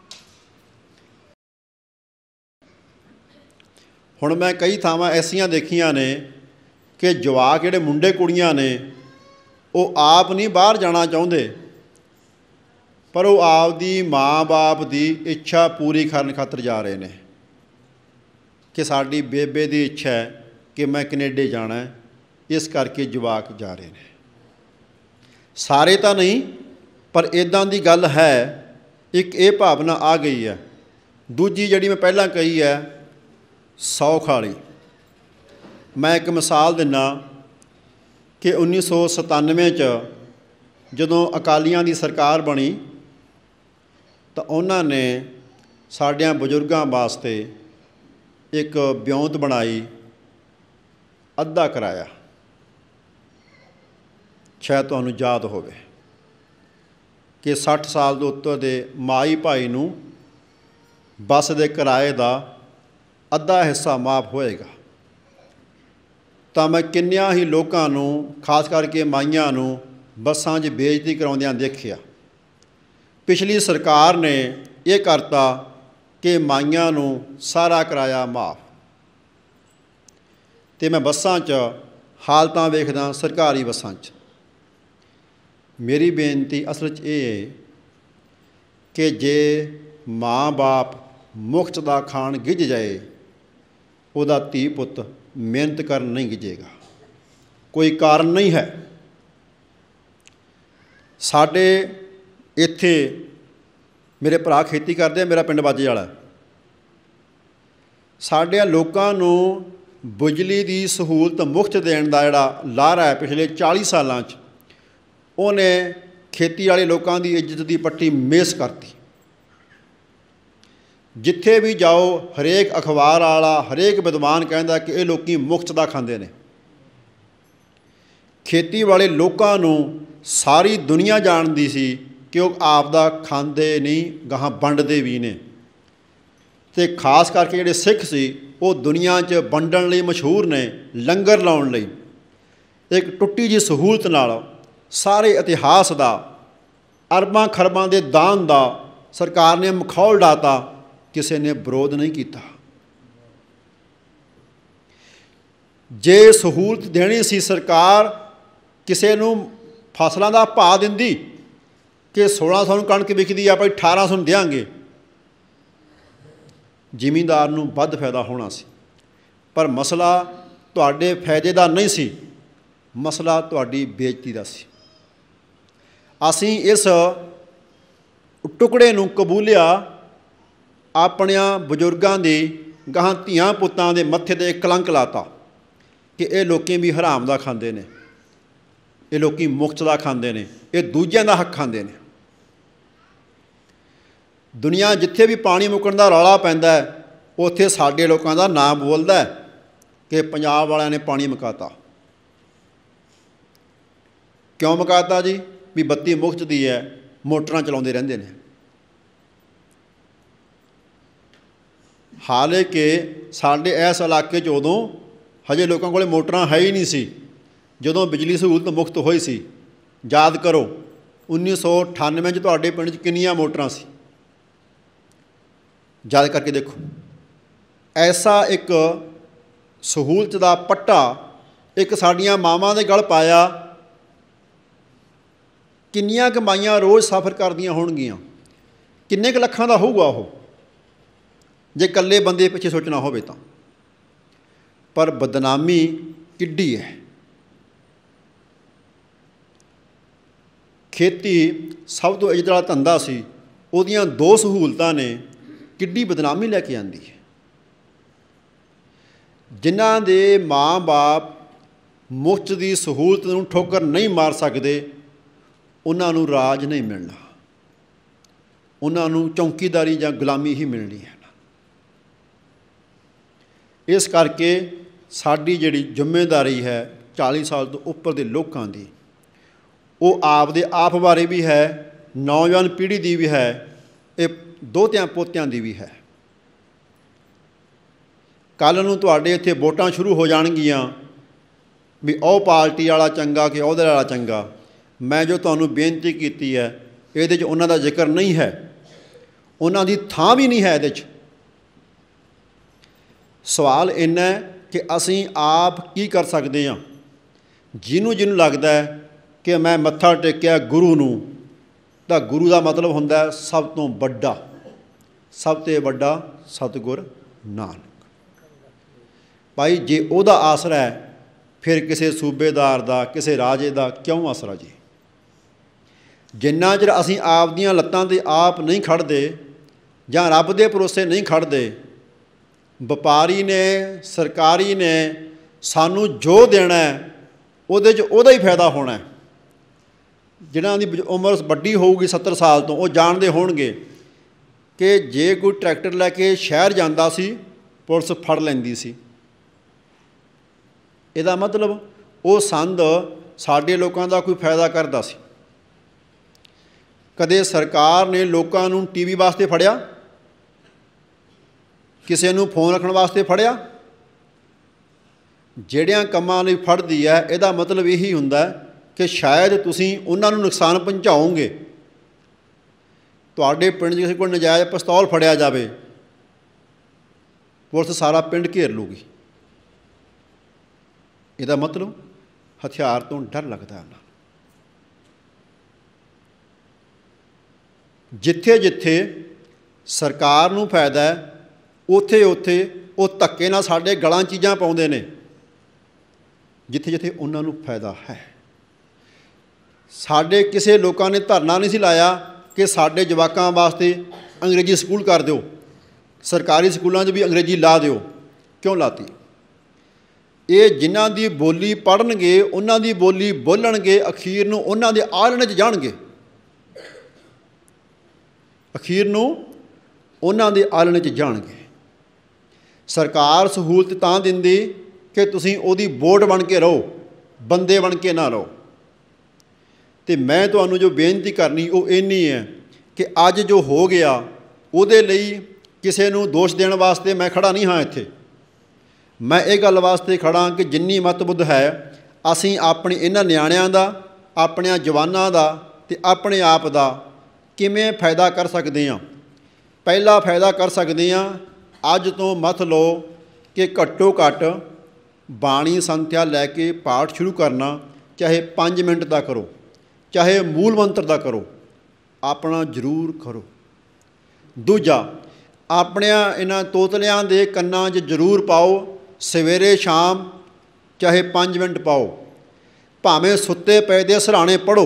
A: ਹੁਣ ਮੈਂ ਕਈ ਥਾਵਾਂ ਐਸੀਆਂ ਦੇਖੀਆਂ ਨੇ ਕਿ ਜਵਾਕ ਜਿਹੜੇ ਮੁੰਡੇ ਕੁੜੀਆਂ ਨੇ ਉਹ ਆਪ ਨਹੀਂ ਬਾਹਰ ਜਾਣਾ ਚਾਹੁੰਦੇ, ਪਰ ਉਹ ਆਪਦੀ ਮਾਂ ਬਾਪ ਦੀ ਇੱਛਾ ਪੂਰੀ ਕਰਨ ਖਾਤਰ ਜਾ ਰਹੇ ਨੇ ਕਿ ਸਾਡੀ ਬੇਬੇ ਦੀ ਇੱਛਾ ਹੈ ਕਿ ਮੈਂ ਕੈਨੇਡਾ ਜਾਣਾ, ਇਸ ਕਰਕੇ ਜਵਾਕ ਜਾ ਰਹੇ ਨੇ। ਸਾਰੇ ਤਾਂ ਨਹੀਂ, ਪਰ ਇੱਦਾਂ ਦੀ ਗੱਲ ਹੈ। ਇੱਕ ਇਹ ਭਾਵਨਾ ਆ ਗਈ ਹੈ। ਦੂਜੀ ਜਿਹੜੀ ਮੈਂ ਪਹਿਲਾਂ ਕਹੀ ਹੈ ਸੌਖ ਵਾਲੀ, ਮੈਂ ਇੱਕ ਮਿਸਾਲ ਦਿੰਦਾ ਕਿ ਉੱਨੀ ਸੌ ਸਤਾਨਵੇਂ 'ਚ ਜਦੋਂ ਅਕਾਲੀਆਂ ਦੀ ਸਰਕਾਰ ਬਣੀ ਤਾਂ ਉਹਨਾਂ ਨੇ ਸਾਡਿਆਂ ਬਜ਼ੁਰਗਾਂ ਵਾਸਤੇ ਇੱਕ ਵਿਉਂਤ ਬਣਾਈ, ਅੱਧਾ ਕਿਰਾਇਆ। ਸ਼ਾਇਦ ਤੁਹਾਨੂੰ ਯਾਦ ਹੋਵੇ ਕਿ ਸੱਠ ਸਾਲ ਤੋਂ ਉੱਤੇ ਦੇ ਮਾਈ ਭਾਈ ਨੂੰ ਬੱਸ ਦੇ ਕਿਰਾਏ ਦਾ ਅੱਧਾ ਹਿੱਸਾ ਮਾਫ ਹੋਏਗਾ। ਤਾਂ ਮੈਂ ਕਿੰਨਿਆਂ ਹੀ ਲੋਕਾਂ ਨੂੰ, ਖਾਸ ਕਰਕੇ ਮਾਈਆਂ ਨੂੰ ਬੱਸਾਂ 'ਚ ਬੇਇੱਜ਼ਤੀ ਕਰਾਉਂਦਿਆਂ ਦੇਖਿਆ। ਪਿਛਲੀ ਸਰਕਾਰ ਨੇ ਇਹ ਕਰਤਾ ਕਿ ਮਾਈਆਂ ਨੂੰ ਸਾਰਾ ਕਿਰਾਇਆ ਮਾਫ। ਅਤੇ ਮੈਂ ਬੱਸਾਂ 'ਚ ਹਾਲਤਾਂ ਵੇਖਦਾ, ਸਰਕਾਰੀ ਬੱਸਾਂ 'ਚ। ਮੇਰੀ ਬੇਨਤੀ ਅਸਲ 'ਚ ਇਹ ਹੈ ਕਿ ਜੇ ਮਾਂ ਬਾਪ ਮੁਫਤ ਦਾ ਖਾਣ ਗਿੱਝ ਜਾਏ, ਉਹਦਾ ਧੀ ਪੁੱਤ ਮਿਹਨਤ ਕਰਨ ਨਹੀਂ ਗਿੱਝੇਗਾ। ਕੋਈ ਕਾਰਨ ਨਹੀਂ ਹੈ। ਸਾਡੇ ਇੱਥੇ ਮੇਰੇ ਭਰਾ ਖੇਤੀ ਕਰਦੇ ਆ, ਮੇਰਾ ਪਿੰਡ ਬਾਜੇ ਵਾਲਾ। ਸਾਡੇ ਲੋਕਾਂ ਨੂੰ ਬਿਜਲੀ ਦੀ ਸਹੂਲਤ ਮੁਫਤ ਦੇਣ ਦਾ ਜਿਹੜਾ ਲਾਰਾ ਹੈ ਪਿਛਲੇ ਚਾਲੀ ਸਾਲਾਂ 'ਚ, ਉਹਨੇ ਖੇਤੀ ਵਾਲੇ ਲੋਕਾਂ ਦੀ ਇੱਜ਼ਤ ਦੀ ਪੱਟੀ ਮੇਸ ਕਰਤੀ। ਜਿੱਥੇ ਵੀ ਜਾਓ, ਹਰੇਕ ਅਖਬਾਰ ਵਾਲਾ, ਹਰੇਕ ਵਿਦਵਾਨ ਕਹਿੰਦਾ ਕਿ ਇਹ ਲੋਕ ਮੁਫਤ ਦਾ ਖਾਂਦੇ ਨੇ। ਖੇਤੀ ਵਾਲੇ ਲੋਕਾਂ ਨੂੰ ਸਾਰੀ ਦੁਨੀਆ ਜਾਣਦੀ ਸੀ ਕਿ ਉਹ ਆਪ ਦਾ ਖਾਂਦੇ ਨਹੀਂ, ਗਾਹਾਂ ਵੰਡਦੇ ਵੀ ਨੇ। ਅਤੇ ਖਾਸ ਕਰਕੇ ਜਿਹੜੇ ਸਿੱਖ ਸੀ ਉਹ ਦੁਨੀਆ 'ਚ ਵੰਡਣ ਲਈ ਮਸ਼ਹੂਰ ਨੇ, ਲੰਗਰ ਲਾਉਣ ਲਈ। ਇੱਕ ਟੁੱਟੀ ਜਿਹੀ ਸਹੂਲਤ ਨਾਲ ਸਾਰੇ ਇਤਿਹਾਸ ਦਾ, ਅਰਬਾਂ ਖਰਬਾਂ ਦੇ ਦਾਨ ਦਾ ਸਰਕਾਰ ਨੇ ਮਖੌਲ ਡਾਤਾ, ਕਿਸੇ ਨੇ ਵਿਰੋਧ ਨਹੀਂ ਕੀਤਾ। ਜੇ ਸਹੂਲਤ ਦੇਣੀ ਸੀ ਸਰਕਾਰ, ਕਿਸੇ ਨੂੰ ਫਸਲਾਂ ਦਾ ਭਾਅ ਦਿੰਦੀ ਕਿ ਸੋਲਾਂ ਸੌ ਨੂੰ ਕਣਕ ਵਿਕਦੀ ਆ, ਆਪਾਂ ਅਠਾਰਾਂ ਸੌ ਨੂੰ ਦਿਆਂਗੇ, ਜ਼ਿਮੀਂਦਾਰ ਨੂੰ ਵੱਧ ਫਾਇਦਾ ਹੋਣਾ ਸੀ। ਪਰ ਮਸਲਾ ਤੁਹਾਡੇ ਫਾਇਦੇ ਦਾ ਨਹੀਂ ਸੀ, ਮਸਲਾ ਤੁਹਾਡੀ ਬੇਇੱਜ਼ਤੀ ਦਾ ਸੀ। ਅਸੀਂ ਇਸ ਟੁਕੜੇ ਨੂੰ ਕਬੂਲਿਆ, ਆਪਣਿਆਂ ਬਜ਼ੁਰਗਾਂ ਦੀ ਗਾਹਾਂ ਧੀਆਂ ਪੁੱਤਾਂ ਦੇ ਮੱਥੇ 'ਤੇ ਕਲੰਕ ਲਾਤਾ ਕਿ ਇਹ ਲੋਕ ਵੀ ਹਰਾਮ ਦਾ ਖਾਂਦੇ ਨੇ, ਇਹ ਲੋਕ ਮੁਫਤ ਦਾ ਖਾਂਦੇ ਨੇ, ਇਹ ਦੂਜਿਆਂ ਦਾ ਹੱਕ ਖਾਂਦੇ ਨੇ। ਦੁਨੀਆ ਜਿੱਥੇ ਵੀ ਪਾਣੀ ਮੁੱਕਣ ਦਾ ਰੌਲਾ ਪੈਂਦਾ, ਉੱਥੇ ਸਾਡੇ ਲੋਕਾਂ ਦਾ ਨਾਮ ਬੋਲਦਾ ਕਿ ਪੰਜਾਬ ਵਾਲਿਆਂ ਨੇ ਪਾਣੀ ਮੁਕਾਤਾ। ਕਿਉਂ ਮੁਕਾਤਾ ਜੀ? ਵੀ ਬੱਤੀ ਮੁਫਤ ਦੀ ਹੈ, ਮੋਟਰਾਂ ਚਲਾਉਂਦੇ ਰਹਿੰਦੇ ਨੇ। ਹਾਲਾਂਕਿ ਸਾਡੇ ਇਸ ਇਲਾਕੇ 'ਚ ਉਦੋਂ ਹਜੇ ਲੋਕਾਂ ਕੋਲ ਮੋਟਰਾਂ ਹੈ ਹੀ ਨਹੀਂ ਸੀ ਜਦੋਂ ਬਿਜਲੀ ਸਹੂਲਤ ਮੁਫਤ ਹੋਈ ਸੀ। ਯਾਦ ਕਰੋ ਉੱਨੀ ਸੌ ਅਠਾਨਵੇਂ 'ਚ ਤੁਹਾਡੇ ਪਿੰਡ 'ਚ ਕਿੰਨੀਆਂ ਮੋਟਰਾਂ ਸੀ? ਯਾਦ ਕਰਕੇ ਦੇਖੋ। ਐਸਾ ਇੱਕ ਸਹੂਲਤ ਦਾ ਪੱਟਾ ਇੱਕ ਸਾਡੀਆਂ ਮਾਵਾਂ ਦੇ ਗਲ ਪਾਇਆ। ਕਿੰਨੀਆਂ ਕਮਾਈਆਂ ਰੋਜ਼ ਸਫ਼ਰ ਕਰਦੀਆਂ ਹੋਣਗੀਆਂ, ਕਿੰਨੇ ਕੁ ਲੱਖਾਂ ਦਾ ਹੋਊਗਾ ਉਹ, ਜੇ ਇਕੱਲੇ ਬੰਦੇ ਪਿੱਛੇ ਸੋਚਣਾ ਹੋਵੇ ਤਾਂ। ਪਰ ਬਦਨਾਮੀ ਕਿੱਡੀ ਹੈ। ਖੇਤੀ ਸਭ ਤੋਂ ਇੱਜ਼ਤ ਵਾਲਾ ਧੰਦਾ ਸੀ, ਉਹਦੀਆਂ ਦੋ ਸਹੂਲਤਾਂ ਨੇ ਕਿੱਡੀ ਬਦਨਾਮੀ ਲੈ ਕੇ ਆਂਦੀ ਹੈ। ਜਿਨ੍ਹਾਂ ਦੇ ਮਾਂ ਬਾਪ ਮੁਫਤ ਦੀ ਸਹੂਲਤ ਨੂੰ ਠੋਕਰ ਨਹੀਂ ਮਾਰ ਸਕਦੇ, ਉਹਨਾਂ ਨੂੰ ਰਾਜ ਨਹੀਂ ਮਿਲਣਾ, ਉਹਨਾਂ ਨੂੰ ਚੌਂਕੀਦਾਰੀ ਜਾਂ ਗੁਲਾਮੀ ਹੀ ਮਿਲਣੀ ਹੈ। ਇਸ ਕਰਕੇ ਸਾਡੀ ਜਿਹੜੀ ਜ਼ਿੰਮੇਵਾਰੀ ਹੈ ਚਾਲੀ ਸਾਲ ਤੋਂ ਉੱਪਰ ਦੇ ਲੋਕਾਂ ਦੀ, ਉਹ ਆਪ ਦੇ ਆਪ ਬਾਰੇ ਵੀ ਹੈ, ਨੌਜਵਾਨ ਪੀੜ੍ਹੀ ਦੀ ਵੀ ਹੈ, ਇਹ ਦੋਤਿਆਂ ਪੋਤਿਆਂ ਦੀ ਵੀ ਹੈ। ਕੱਲ੍ਹ ਨੂੰ ਤੁਹਾਡੇ ਇੱਥੇ ਵੋਟਾਂ ਸ਼ੁਰੂ ਹੋ ਜਾਣਗੀਆਂ ਵੀ ਉਹ ਪਾਰਟੀ ਵਾਲਾ ਚੰਗਾ ਕਿ ਉਹਦੇ ਵਾਲਾ ਚੰਗਾ। ਮੈਂ ਜੋ ਤੁਹਾਨੂੰ ਬੇਨਤੀ ਕੀਤੀ ਹੈ ਇਹਦੇ 'ਚ ਉਹਨਾਂ ਦਾ ਜ਼ਿਕਰ ਨਹੀਂ ਹੈ, ਉਹਨਾਂ ਦੀ ਥਾਂ ਵੀ ਨਹੀਂ ਹੈ ਇਹਦੇ 'ਚ। ਸਵਾਲ ਇੰਨਾ ਕਿ ਅਸੀਂ ਆਪ ਕੀ ਕਰ ਸਕਦੇ ਹਾਂ। ਜਿਹਨੂੰ ਜਿਹਨੂੰ ਲੱਗਦਾ ਹੈ ਕਿ ਮੈਂ ਮੱਥਾ ਟੇਕਿਆ ਗੁਰੂ ਨੂੰ, ਤਾਂ ਗੁਰੂ ਦਾ ਮਤਲਬ ਹੁੰਦਾ ਸਭ ਤੋਂ ਵੱਡਾ, ਸਭ ਤੋਂ ਵੱਡਾ ਸਤਿਗੁਰ ਨਾਨਕ। ਭਾਈ ਜੇ ਉਹਦਾ ਆਸਰਾ ਹੈ, ਫਿਰ ਕਿਸੇ ਸੂਬੇਦਾਰ ਦਾ, ਕਿਸੇ ਰਾਜੇ ਦਾ ਕਿਉਂ ਆਸਰਾ ਜੀ? ਜਿੰਨਾ ਚਿਰ ਅਸੀਂ ਆਪ ਦੀਆਂ ਲੱਤਾਂ 'ਤੇ ਆਪ ਨਹੀਂ ਖੜ੍ਹਦੇ ਜਾਂ ਰੱਬ ਦੇ ਭਰੋਸੇ ਨਹੀਂ ਖੜ੍ਹਦੇ, ਵਪਾਰੀ ਨੇ, ਸਰਕਾਰੀ ਨੇ ਸਾਨੂੰ ਜੋ ਦੇਣਾ ਉਹਦੇ 'ਚ ਉਹਦਾ ਹੀ ਫਾਇਦਾ ਹੋਣਾ। ਜਿਨ੍ਹਾਂ ਦੀ ਉਮਰ ਵੱਡੀ ਹੋਊਗੀ ਸੱਤਰ ਸਾਲ ਤੋਂ, ਉਹ ਜਾਣਦੇ ਹੋਣਗੇ ਕਿ ਜੇ ਕੋਈ ਟਰੈਕਟਰ ਲੈ ਕੇ ਸ਼ਹਿਰ ਜਾਂਦਾ ਸੀ, ਪੁਲਿਸ ਫੜ ਲੈਂਦੀ ਸੀ। ਇਹਦਾ ਮਤਲਬ ਉਹ ਸੰਦ ਸਾਡੇ ਲੋਕਾਂ ਦਾ ਕੋਈ ਫਾਇਦਾ ਕਰਦਾ ਸੀ। ਕਦੇ ਸਰਕਾਰ ਨੇ ਲੋਕਾਂ ਨੂੰ ਟੀ ਵੀ ਵਾਸਤੇ ਫੜਿਆ? ਕਿਸੇ ਨੂੰ ਫੋਨ ਰੱਖਣ ਵਾਸਤੇ ਫੜਿਆ? ਜਿਹੜਿਆਂ ਕੰਮਾਂ ਲਈ ਫੜਦੀ ਹੈ ਇਹਦਾ ਮਤਲਬ ਇਹੀ ਹੁੰਦਾ ਕਿ ਸ਼ਾਇਦ ਤੁਸੀਂ ਉਹਨਾਂ ਨੂੰ ਨੁਕਸਾਨ ਪਹੁੰਚਾਓਗੇ। ਤੁਹਾਡੇ ਪਿੰਡ 'ਚ ਕਿਸੇ ਕੋਲ ਨਜਾਇਜ਼ ਪਿਸਤੌਲ ਫੜਿਆ ਜਾਵੇ, ਪੁਲਿਸ ਸਾਰਾ ਪਿੰਡ ਘੇਰ ਲੂਗੀ। ਇਹਦਾ ਮਤਲਬ ਹਥਿਆਰ ਤੋਂ ਡਰ ਲੱਗਦਾ ਉਹਨਾਂ ਨੂੰ। ਜਿੱਥੇ ਜਿੱਥੇ ਸਰਕਾਰ ਨੂੰ ਫਾਇਦਾ ਹੈ ਉੱਥੇ ਉੱਥੇ ਉਹ ਧੱਕੇ ਨਾਲ ਸਾਡੇ ਗਲਾਂ ਚੀਜ਼ਾਂ ਪਾਉਂਦੇ ਨੇ, ਜਿੱਥੇ ਜਿੱਥੇ ਉਹਨਾਂ ਨੂੰ ਫਾਇਦਾ ਹੈ। ਸਾਡੇ ਕਿਸੇ ਲੋਕਾਂ ਨੇ ਧਰਨਾ ਨਹੀਂ ਸੀ ਲਾਇਆ ਕਿ ਸਾਡੇ ਜਵਾਕਾਂ ਵਾਸਤੇ ਅੰਗਰੇਜ਼ੀ ਸਕੂਲ ਕਰ ਦਿਓ, ਸਰਕਾਰੀ ਸਕੂਲਾਂ 'ਚ ਵੀ ਅੰਗਰੇਜ਼ੀ ਲਾ ਦਿਓ। ਕਿਉਂ ਲਾਤੀ? ਇਹ ਜਿਨ੍ਹਾਂ ਦੀ ਬੋਲੀ ਪੜ੍ਹਨਗੇ, ਉਹਨਾਂ ਦੀ ਬੋਲੀ ਬੋਲਣਗੇ, ਅਖੀਰ ਨੂੰ ਉਹਨਾਂ ਦੇ ਆਲਣੇ 'ਚ ਜਾਣਗੇ, ਅਖੀਰ ਨੂੰ ਉਹਨਾਂ ਦੇ ਆਲਣੇ 'ਚ ਜਾਣਗੇ। ਸਰਕਾਰ ਸਹੂਲਤ ਤਾਂ ਦਿੰਦੀ ਕਿ ਤੁਸੀਂ ਉਹਦੀ ਵੋਟ ਬਣ ਕੇ ਰਹੋ, ਬੰਦੇ ਬਣ ਕੇ ਨਾ ਰਹੋ। ਅਤੇ ਮੈਂ ਤੁਹਾਨੂੰ ਜੋ ਬੇਨਤੀ ਕਰਨੀ ਉਹ ਇੰਨੀ ਹੈ ਕਿ ਅੱਜ ਜੋ ਹੋ ਗਿਆ ਉਹਦੇ ਲਈ ਕਿਸੇ ਨੂੰ ਦੋਸ਼ ਦੇਣ ਵਾਸਤੇ ਮੈਂ ਖੜ੍ਹਾ ਨਹੀਂ ਹਾਂ ਇੱਥੇ। ਮੈਂ ਇਹ ਗੱਲ ਵਾਸਤੇ ਖੜ੍ਹਾ ਕਿ ਜਿੰਨੀ ਮਤਬੁੱਧ ਹੈ ਅਸੀਂ ਆਪਣੀ ਇਹਨਾਂ ਨਿਆਣਿਆਂ ਦਾ, ਆਪਣਿਆਂ ਜਵਾਨਾਂ ਦਾ ਅਤੇ ਆਪਣੇ ਆਪ ਦਾ ਕਿਵੇਂ ਫਾਇਦਾ ਕਰ ਸਕਦੇ ਹਾਂ। ਪਹਿਲਾ ਫਾਇਦਾ ਕਰ ਸਕਦੇ ਹਾਂ, ਅੱਜ ਤੋਂ ਮੱਥ ਲਓ ਕਿ ਘੱਟੋ ਘੱਟ ਬਾਣੀ ਸੰਥਿਆ ਲੈ ਕੇ ਪਾਠ ਸ਼ੁਰੂ ਕਰਨਾ, ਚਾਹੇ ਪੰਜ ਮਿੰਟ ਦਾ ਕਰੋ, ਚਾਹੇ ਮੂਲ ਮੰਤਰ ਦਾ ਕਰੋ, ਆਪਣਾ ਜ਼ਰੂਰ ਕਰੋ। ਦੂਜਾ, ਆਪਣਿਆਂ ਇਹਨਾਂ ਤੋਤਲਿਆਂ ਦੇ ਕੰਨਾਂ 'ਚ ਜ਼ਰੂਰ ਪਾਓ, ਸਵੇਰੇ ਸ਼ਾਮ ਚਾਹੇ ਪੰਜ ਮਿੰਟ ਪਾਓ, ਭਾਵੇਂ ਸੁੱਤੇ ਪਏ ਦੇ ਸਿਰਹਾਣੇ ਪੜ੍ਹੋ।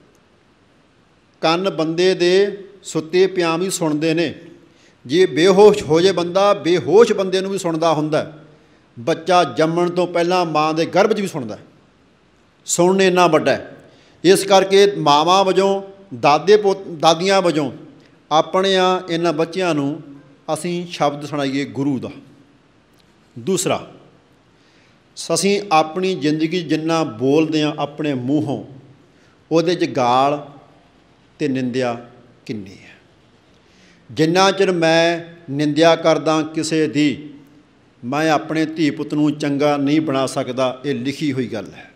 A: ਕੰਨ ਬੰਦੇ ਦੇ ਸੁੱਤੇ ਪਿਆਂ ਵੀ ਸੁਣਦੇ ਨੇ। ਜੇ ਬੇਹੋਸ਼ ਹੋ ਜੇ ਬੰਦਾ, ਬੇਹੋਸ਼ ਬੰਦੇ ਨੂੰ ਵੀ ਸੁਣਦਾ ਹੁੰਦਾ। ਬੱਚਾ ਜੰਮਣ ਤੋਂ ਪਹਿਲਾਂ ਮਾਂ ਦੇ ਗਰਭ 'ਚ ਵੀ ਸੁਣਦਾ। ਸੁਣਨ ਇੰਨਾ ਵੱਡਾ ਹੈ। ਇਸ ਕਰਕੇ ਮਾਵਾਂ ਵਜੋਂ, ਦਾਦੇ ਪੋ ਦਾਦੀਆਂ ਵਜੋਂ ਆਪਣਿਆਂ ਇਹਨਾਂ ਬੱਚਿਆਂ ਨੂੰ ਅਸੀਂ ਸ਼ਬਦ ਸੁਣਾਈਏ ਗੁਰੂ ਦਾ। ਦੂਸਰਾ, ਅਸੀਂ ਆਪਣੀ ਜ਼ਿੰਦਗੀ ਜਿੰਨਾ ਬੋਲਦੇ ਹਾਂ ਆਪਣੇ ਮੂੰਹੋਂ, ਉਹਦੇ 'ਚ ਗਾਲ ਅਤੇ ਨਿੰਦਿਆ ਕਿੰਨੀ ਹੈ। ਜਿੰਨਾ ਚਿਰ ਮੈਂ ਨਿੰਦਿਆ ਕਰਦਾ ਕਿਸੇ ਦੀ, ਮੈਂ ਆਪਣੇ ਧੀ ਪੁੱਤ ਨੂੰ ਚੰਗਾ ਨਹੀਂ ਬਣਾ ਸਕਦਾ। ਇਹ ਲਿਖੀ ਹੋਈ ਗੱਲ ਹੈ।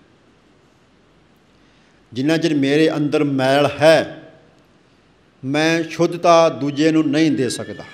A: ਜਿੰਨਾ ਚਿਰ ਮੇਰੇ ਅੰਦਰ ਮੈਲ ਹੈ, ਮੈਂ ਸ਼ੁੱਧਤਾ ਦੂਜੇ ਨੂੰ ਨਹੀਂ ਦੇ ਸਕਦਾ।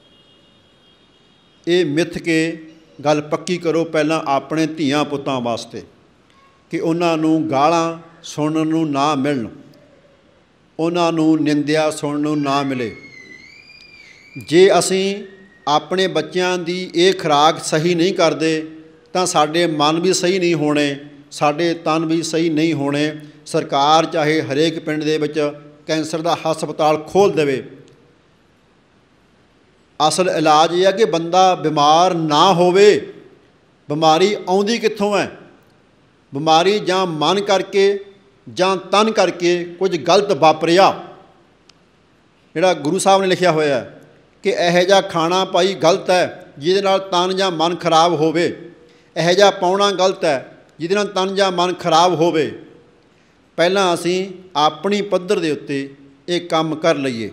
A: ਇਹ ਮਿੱਥ ਕੇ ਗੱਲ ਪੱਕੀ ਕਰੋ ਪਹਿਲਾਂ ਆਪਣੇ ਧੀਆਂ ਪੁੱਤਾਂ ਵਾਸਤੇ ਕਿ ਉਹਨਾਂ ਨੂੰ ਗਾਲਾਂ ਸੁਣਨ ਨੂੰ ਨਾ ਮਿਲਣ, ਉਹਨਾਂ ਨੂੰ ਨਿੰਦਿਆ ਸੁਣਨ ਨੂੰ ਨਾ ਮਿਲੇ। ਜੇ ਅਸੀਂ ਆਪਣੇ ਬੱਚਿਆਂ ਦੀ ਇਹ ਖੁਰਾਕ ਸਹੀ ਨਹੀਂ ਕਰਦੇ ਤਾਂ ਸਾਡੇ ਮਨ ਵੀ ਸਹੀ ਨਹੀਂ ਹੋਣੇ, ਸਾਡੇ ਤਨ ਵੀ ਸਹੀ ਨਹੀਂ ਹੋਣੇ। ਸਰਕਾਰ ਚਾਹੇ ਹਰੇਕ ਪਿੰਡ ਦੇ ਵਿੱਚ ਕੈਂਸਰ ਦਾ ਹਸਪਤਾਲ ਖੋਲ੍ਹ ਦੇਵੇ, ਅਸਲ ਇਲਾਜ ਇਹ ਹੈ ਕਿ ਬੰਦਾ ਬਿਮਾਰ ਨਾ ਹੋਵੇ। ਬਿਮਾਰੀ ਆਉਂਦੀ ਕਿੱਥੋਂ ਹੈ? ਬਿਮਾਰੀ ਜਾਂ ਮਨ ਕਰਕੇ ਜਾਂ ਤਨ ਕਰਕੇ ਕੁਝ ਗਲਤ ਵਾਪਰਿਆ। ਜਿਹੜਾ ਗੁਰੂ ਸਾਹਿਬ ਨੇ ਲਿਖਿਆ ਹੋਇਆ ਕਿ ਇਹੋ ਜਿਹਾ ਖਾਣਾ ਭਾਈ ਗਲਤ ਹੈ ਜਿਹਦੇ ਨਾਲ ਤਨ ਜਾਂ ਮਨ ਖਰਾਬ ਹੋਵੇ, ਇਹੋ ਜਿਹਾ ਪਾਉਣਾ ਗਲਤ ਹੈ ਜਿਹਦੇ ਨਾਲ ਤਨ ਜਾਂ ਮਨ ਖਰਾਬ ਹੋਵੇ। ਪਹਿਲਾਂ ਅਸੀਂ ਆਪਣੀ ਪੱਧਰ ਦੇ ਉੱਤੇ ਇਹ ਕੰਮ ਕਰ ਲਈਏ,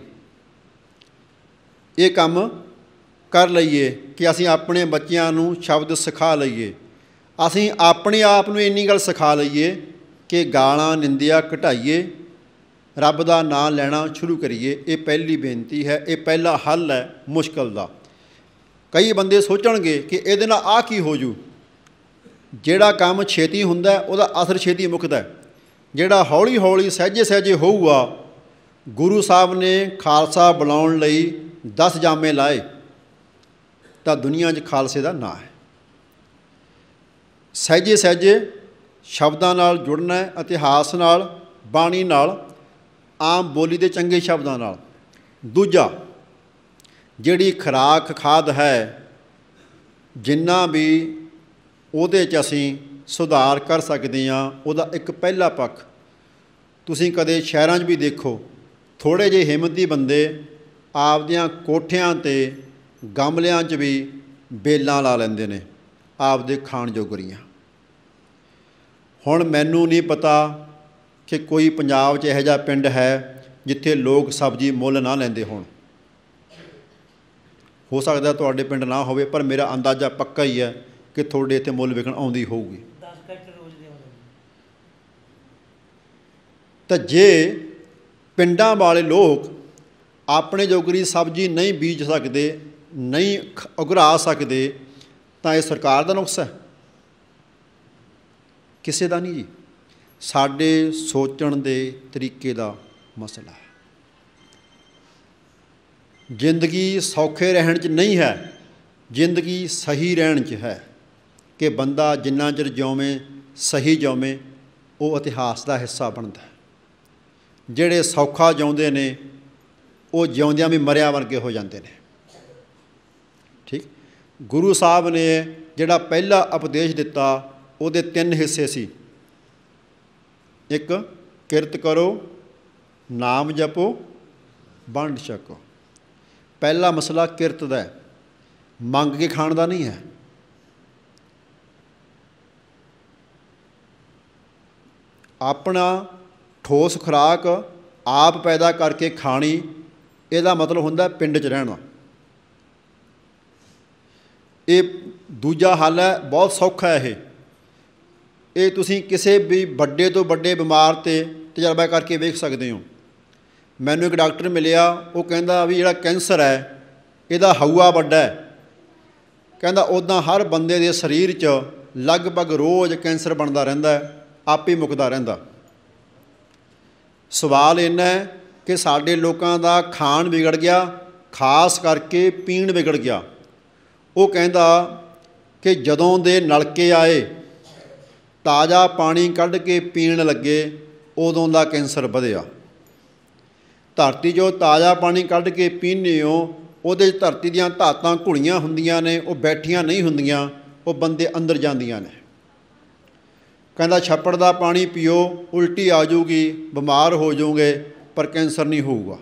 A: ਇਹ ਕੰਮ ਕਰ ਲਈਏ ਕਿ ਅਸੀਂ ਆਪਣੇ ਬੱਚਿਆਂ ਨੂੰ ਸ਼ਬਦ ਸਿਖਾ ਲਈਏ। ਅਸੀਂ ਆਪਣੇ ਆਪ ਨੂੰ ਇੰਨੀ ਗੱਲ ਸਿਖਾ ਲਈਏ ਕਿ ਗਾਲਾਂ ਨਿੰਦਿਆ ਘਟਾਈਏ, ਰੱਬ ਦਾ ਨਾਂ ਲੈਣਾ ਸ਼ੁਰੂ ਕਰੀਏ। ਇਹ ਪਹਿਲੀ ਬੇਨਤੀ ਹੈ, ਇਹ ਪਹਿਲਾ ਹੱਲ ਹੈ ਮੁਸ਼ਕਲ ਦਾ। ਕਈ ਬੰਦੇ ਸੋਚਣਗੇ ਕਿ ਇਹਦੇ ਨਾਲ ਆਹ ਕੀ ਹੋ ਜੂ। ਜਿਹੜਾ ਕੰਮ ਛੇਤੀ ਹੁੰਦਾ ਉਹਦਾ ਅਸਰ ਛੇਤੀ ਮੁੱਕਦਾ। ਜਿਹੜਾ ਹੌਲੀ ਹੌਲੀ ਸਹਿਜੇ ਸਹਿਜੇ ਹੋਊਗਾ, ਗੁਰੂ ਸਾਹਿਬ ਨੇ ਖਾਲਸਾ ਬੁਲਾਉਣ ਲਈ ਦਸ ਜਾਮੇ ਲਾਏ ਤਾਂ ਦੁਨੀਆ 'ਚ ਖਾਲਸੇ ਦਾ ਨਾਂ ਹੈ। ਸਹਿਜੇ ਸਹਿਜੇ ਸ਼ਬਦਾਂ ਨਾਲ ਜੁੜਨਾ ਹੈ, ਇਤਿਹਾਸ ਨਾਲ, ਬਾਣੀ ਨਾਲ, ਆਮ ਬੋਲੀ ਦੇ ਚੰਗੇ ਸ਼ਬਦਾਂ ਨਾਲ। ਦੂਜਾ, ਜਿਹੜੀ ਖੁਰਾਕ ਖਾਦ ਹੈ, ਜਿੰਨਾ ਵੀ ਉਹਦੇ 'ਚ ਅਸੀਂ ਸੁਧਾਰ ਕਰ ਸਕਦੇ ਹਾਂ, ਉਹਦਾ ਇੱਕ ਪਹਿਲਾ ਪੱਖ ਤੁਸੀਂ ਕਦੇ ਸ਼ਹਿਰਾਂ 'ਚ ਵੀ ਦੇਖੋ, ਥੋੜ੍ਹੇ ਜਿਹੇ ਹਿੰਮਤੀ ਬੰਦੇ ਆਪਦੀਆਂ ਕੋਠਿਆਂ 'ਤੇ ਗਮਲਿਆਂ 'ਚ ਵੀ ਬੇਲਾਂ ਲਾ ਲੈਂਦੇ ਨੇ ਆਪਦੇ ਖਾਣ ਜੋਗਰੀਆਂ। ਹੁਣ ਮੈਨੂੰ ਨਹੀਂ ਪਤਾ ਕਿ ਕੋਈ ਪੰਜਾਬ 'ਚ ਇਹੋ ਜਿਹਾ ਪਿੰਡ ਹੈ ਜਿੱਥੇ ਲੋਕ ਸਬਜ਼ੀ ਮੁੱਲ ਨਾ ਲੈਂਦੇ ਹੋਣ। हो सकता तुहाडे पिंड ना होवे, पर मेरा अंदाज़ा पक्का ही है कि तुहाडे इत्थे मुੱਲ विकण आउंदी होऊगी। तो जे पिंडां वाले लोग अपने जोगरी सब्जी नहीं बीज सकते, नहीं उगरा सकते, तो यह सरकार का नुक्स है, किसी का नहीं जी। साडे सोचण दे तरीके का मसला है। जिंदगी सौखे रहन च नहीं है, जिंदगी सही रहन च है कि बंदा जिन्ना चिर जिउवे सही जिउवे वो इतिहास का हिस्सा बनता है। जिहड़े सौखा जिउंदे ने वो जिउंदियां भी मरिया वर्गे हो जाते हैं। ठीक, गुरु साहब ने जिहड़ा पहला उपदेश दिता उहदे तीन हिस्से सी। एक किरत करो, नाम जपो, वंड छको। पहला मसला किरत दा है, मंग के खाण दा नहीं है। अपना ठोस खुराक आप पैदा करके खानी, ਇਹਦਾ मतलब ਹੁੰਦਾ पिंड च रहना। ये दूजा हल है, बहुत सौखा है। ये ये तुसीं किसी भी बड़े तो बड़े बीमार ते तजर्बा करके वेख सकते हो। मैनू एक डॉक्टर मिलिया, वो कहंदा भी जिहड़ा कैंसर है इहदा हऊआ वड्डा है। कहंदा उदां हर बंदे दे शरीर च लगभग रोज़ कैंसर बनता रहिंदा है, आप ही मुकदा रहिंदा। सवाल इन्ना है कि साडे लोकां दा खाण बिगड़ गया, खास करके पीण बिगड़ गया। वो कहंदा कि जदों दे नलके आए, ताज़ा पानी कढ़ के पीण लगे, उदों दा कैंसर वधिया। धरती जो ताज़ा पानी कढ़ के पीने हो, उहदे धरती दीयां धातां घुलियां हुंदियां ने, वो बैठियां नहीं हुंदियां, वो बंदे अंदर जांदियां ने। कहंदा छप्पड़ दा पानी पीओ, उल्टी आ जाऊगी, बीमार हो जाओगे, पर कैंसर नहीं होगा,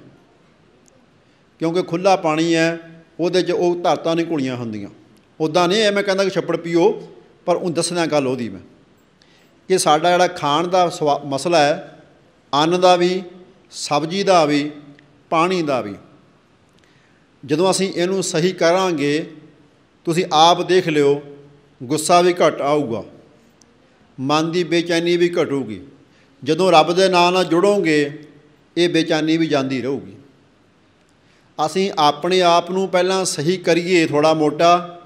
A: क्योंकि खुला पानी है, उहदे च वो धातां नहीं घुलियां हुंदियां। उदां नहीं है मैं कहंदा कि छप्पड़ पीओ, पर उन दसना गल उहदी मैं कि साडा जिहड़ा खाण दा सवा मसला है, अन्न दा भी, सब्जी दा भी, पानी दा भी, जदों असीं इहनूं सही करांगे, तुसीं आप देख लिओ, गुस्सा भी घट आऊगा, मन की बेचैनी भी घटूगी। जदों रब दे नाम नाल जुड़ोगे, ये बेचैनी भी जाती रहूगी। असीं अपने आप नूं पहलां सही करिए थोड़ा मोटा,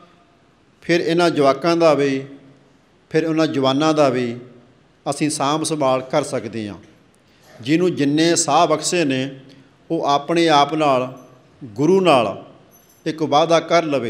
A: फिर इन्हां जवाकां दा भी, फिर उन्हां जवानां दा भी असीं साਂਭ संभाल कर सकते हैं। जिन्हों जिन्ने साह बख्शे ने, वो अपने आप नाल गुरु नाल एक वादा कर लवे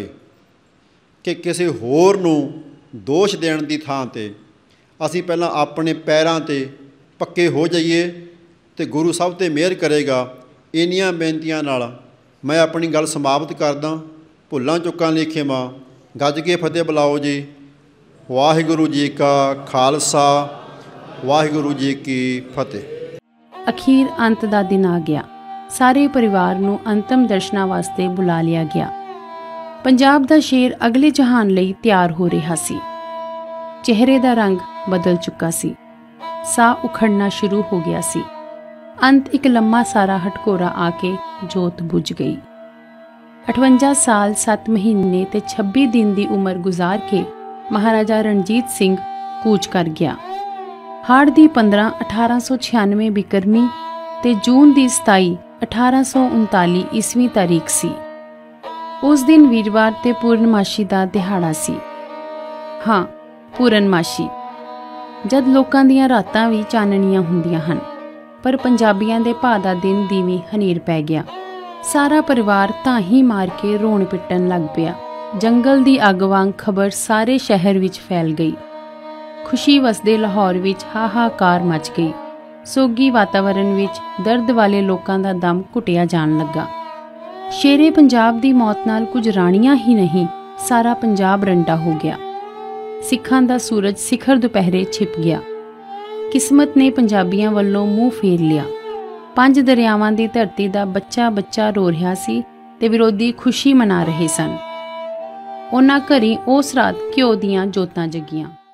A: कि किसी होर नूं दोष देण दी थां ते असीं पहलां अपने पैरां ते पक्के हो जाइए, तो गुरु सब ते मेहर करेगा। इन्नियां बेनतियां नाल मैं अपनी गल समाप्त करदा। भुल्लां चुक्कां लई खेमा, गज के फतेह बुलाओ जी। वाहिगुरू जी का खालसा, वाहिगुरू जी की फतेह।
B: अखीर अंत दा दिन आ गया। सारे परिवार नूं अंतिम दर्शनां वास्ते बुला लिया गया। पंजाब दा शेर अगले जहान लई तैयार हो रहा सी। चेहरे दा रंग बदल चुका सी, साह उखड़ना शुरू हो गया सी। अंत एक लम्मा सारा हटकोरा आके जोत बुझ गई। अठवंजा साल सत्त महीने ते छब्बी दिन दी उम्र गुजार के महाराजा रणजीत सिंह कूच कर गया। हाड़ दी पंद्रह अठारह सौ छियानवे बिकरमी ते जून दी सताई अठारह सौ उनताली ईसवी तारीख सी। उस दिन वीरवार ते पूर्णमाशी दा दिहाड़ा सी। हाँ, पूर्णमाशी, जद लोकां दियां रातां भी चानणियां हुंदियां हन, पर पंजाबियां दे भा दा दिन दीवीं हनेर पै गया। सारा परिवार धाही मार के रोण पिट्टन लग पिया। जंगल दी अग वांग खबर सारे शहर विच फैल गई। खुशी वसदे लाहौर विच हाहाकार मच गई। सोगी वातावरण विच दर्द वाले लोकां दा दम घुटिया जान लगा। शेरे पंजाब दी मौत नाल कुछ राणियां ही नहीं, सारा पंजाब रंडा हो गया। सिखां दा सूरज सिखर दुपहरे छिप गया। किस्मत ने पंजाबियां वल्लों मुंह फेर लिया। पंज दरियावां दी धरती दा बच्चा बच्चा रो रहा सी ते विरोधी खुशी मना रहे सन। उन्हां घरी उस रात घिओ दियां जोतां जगियां।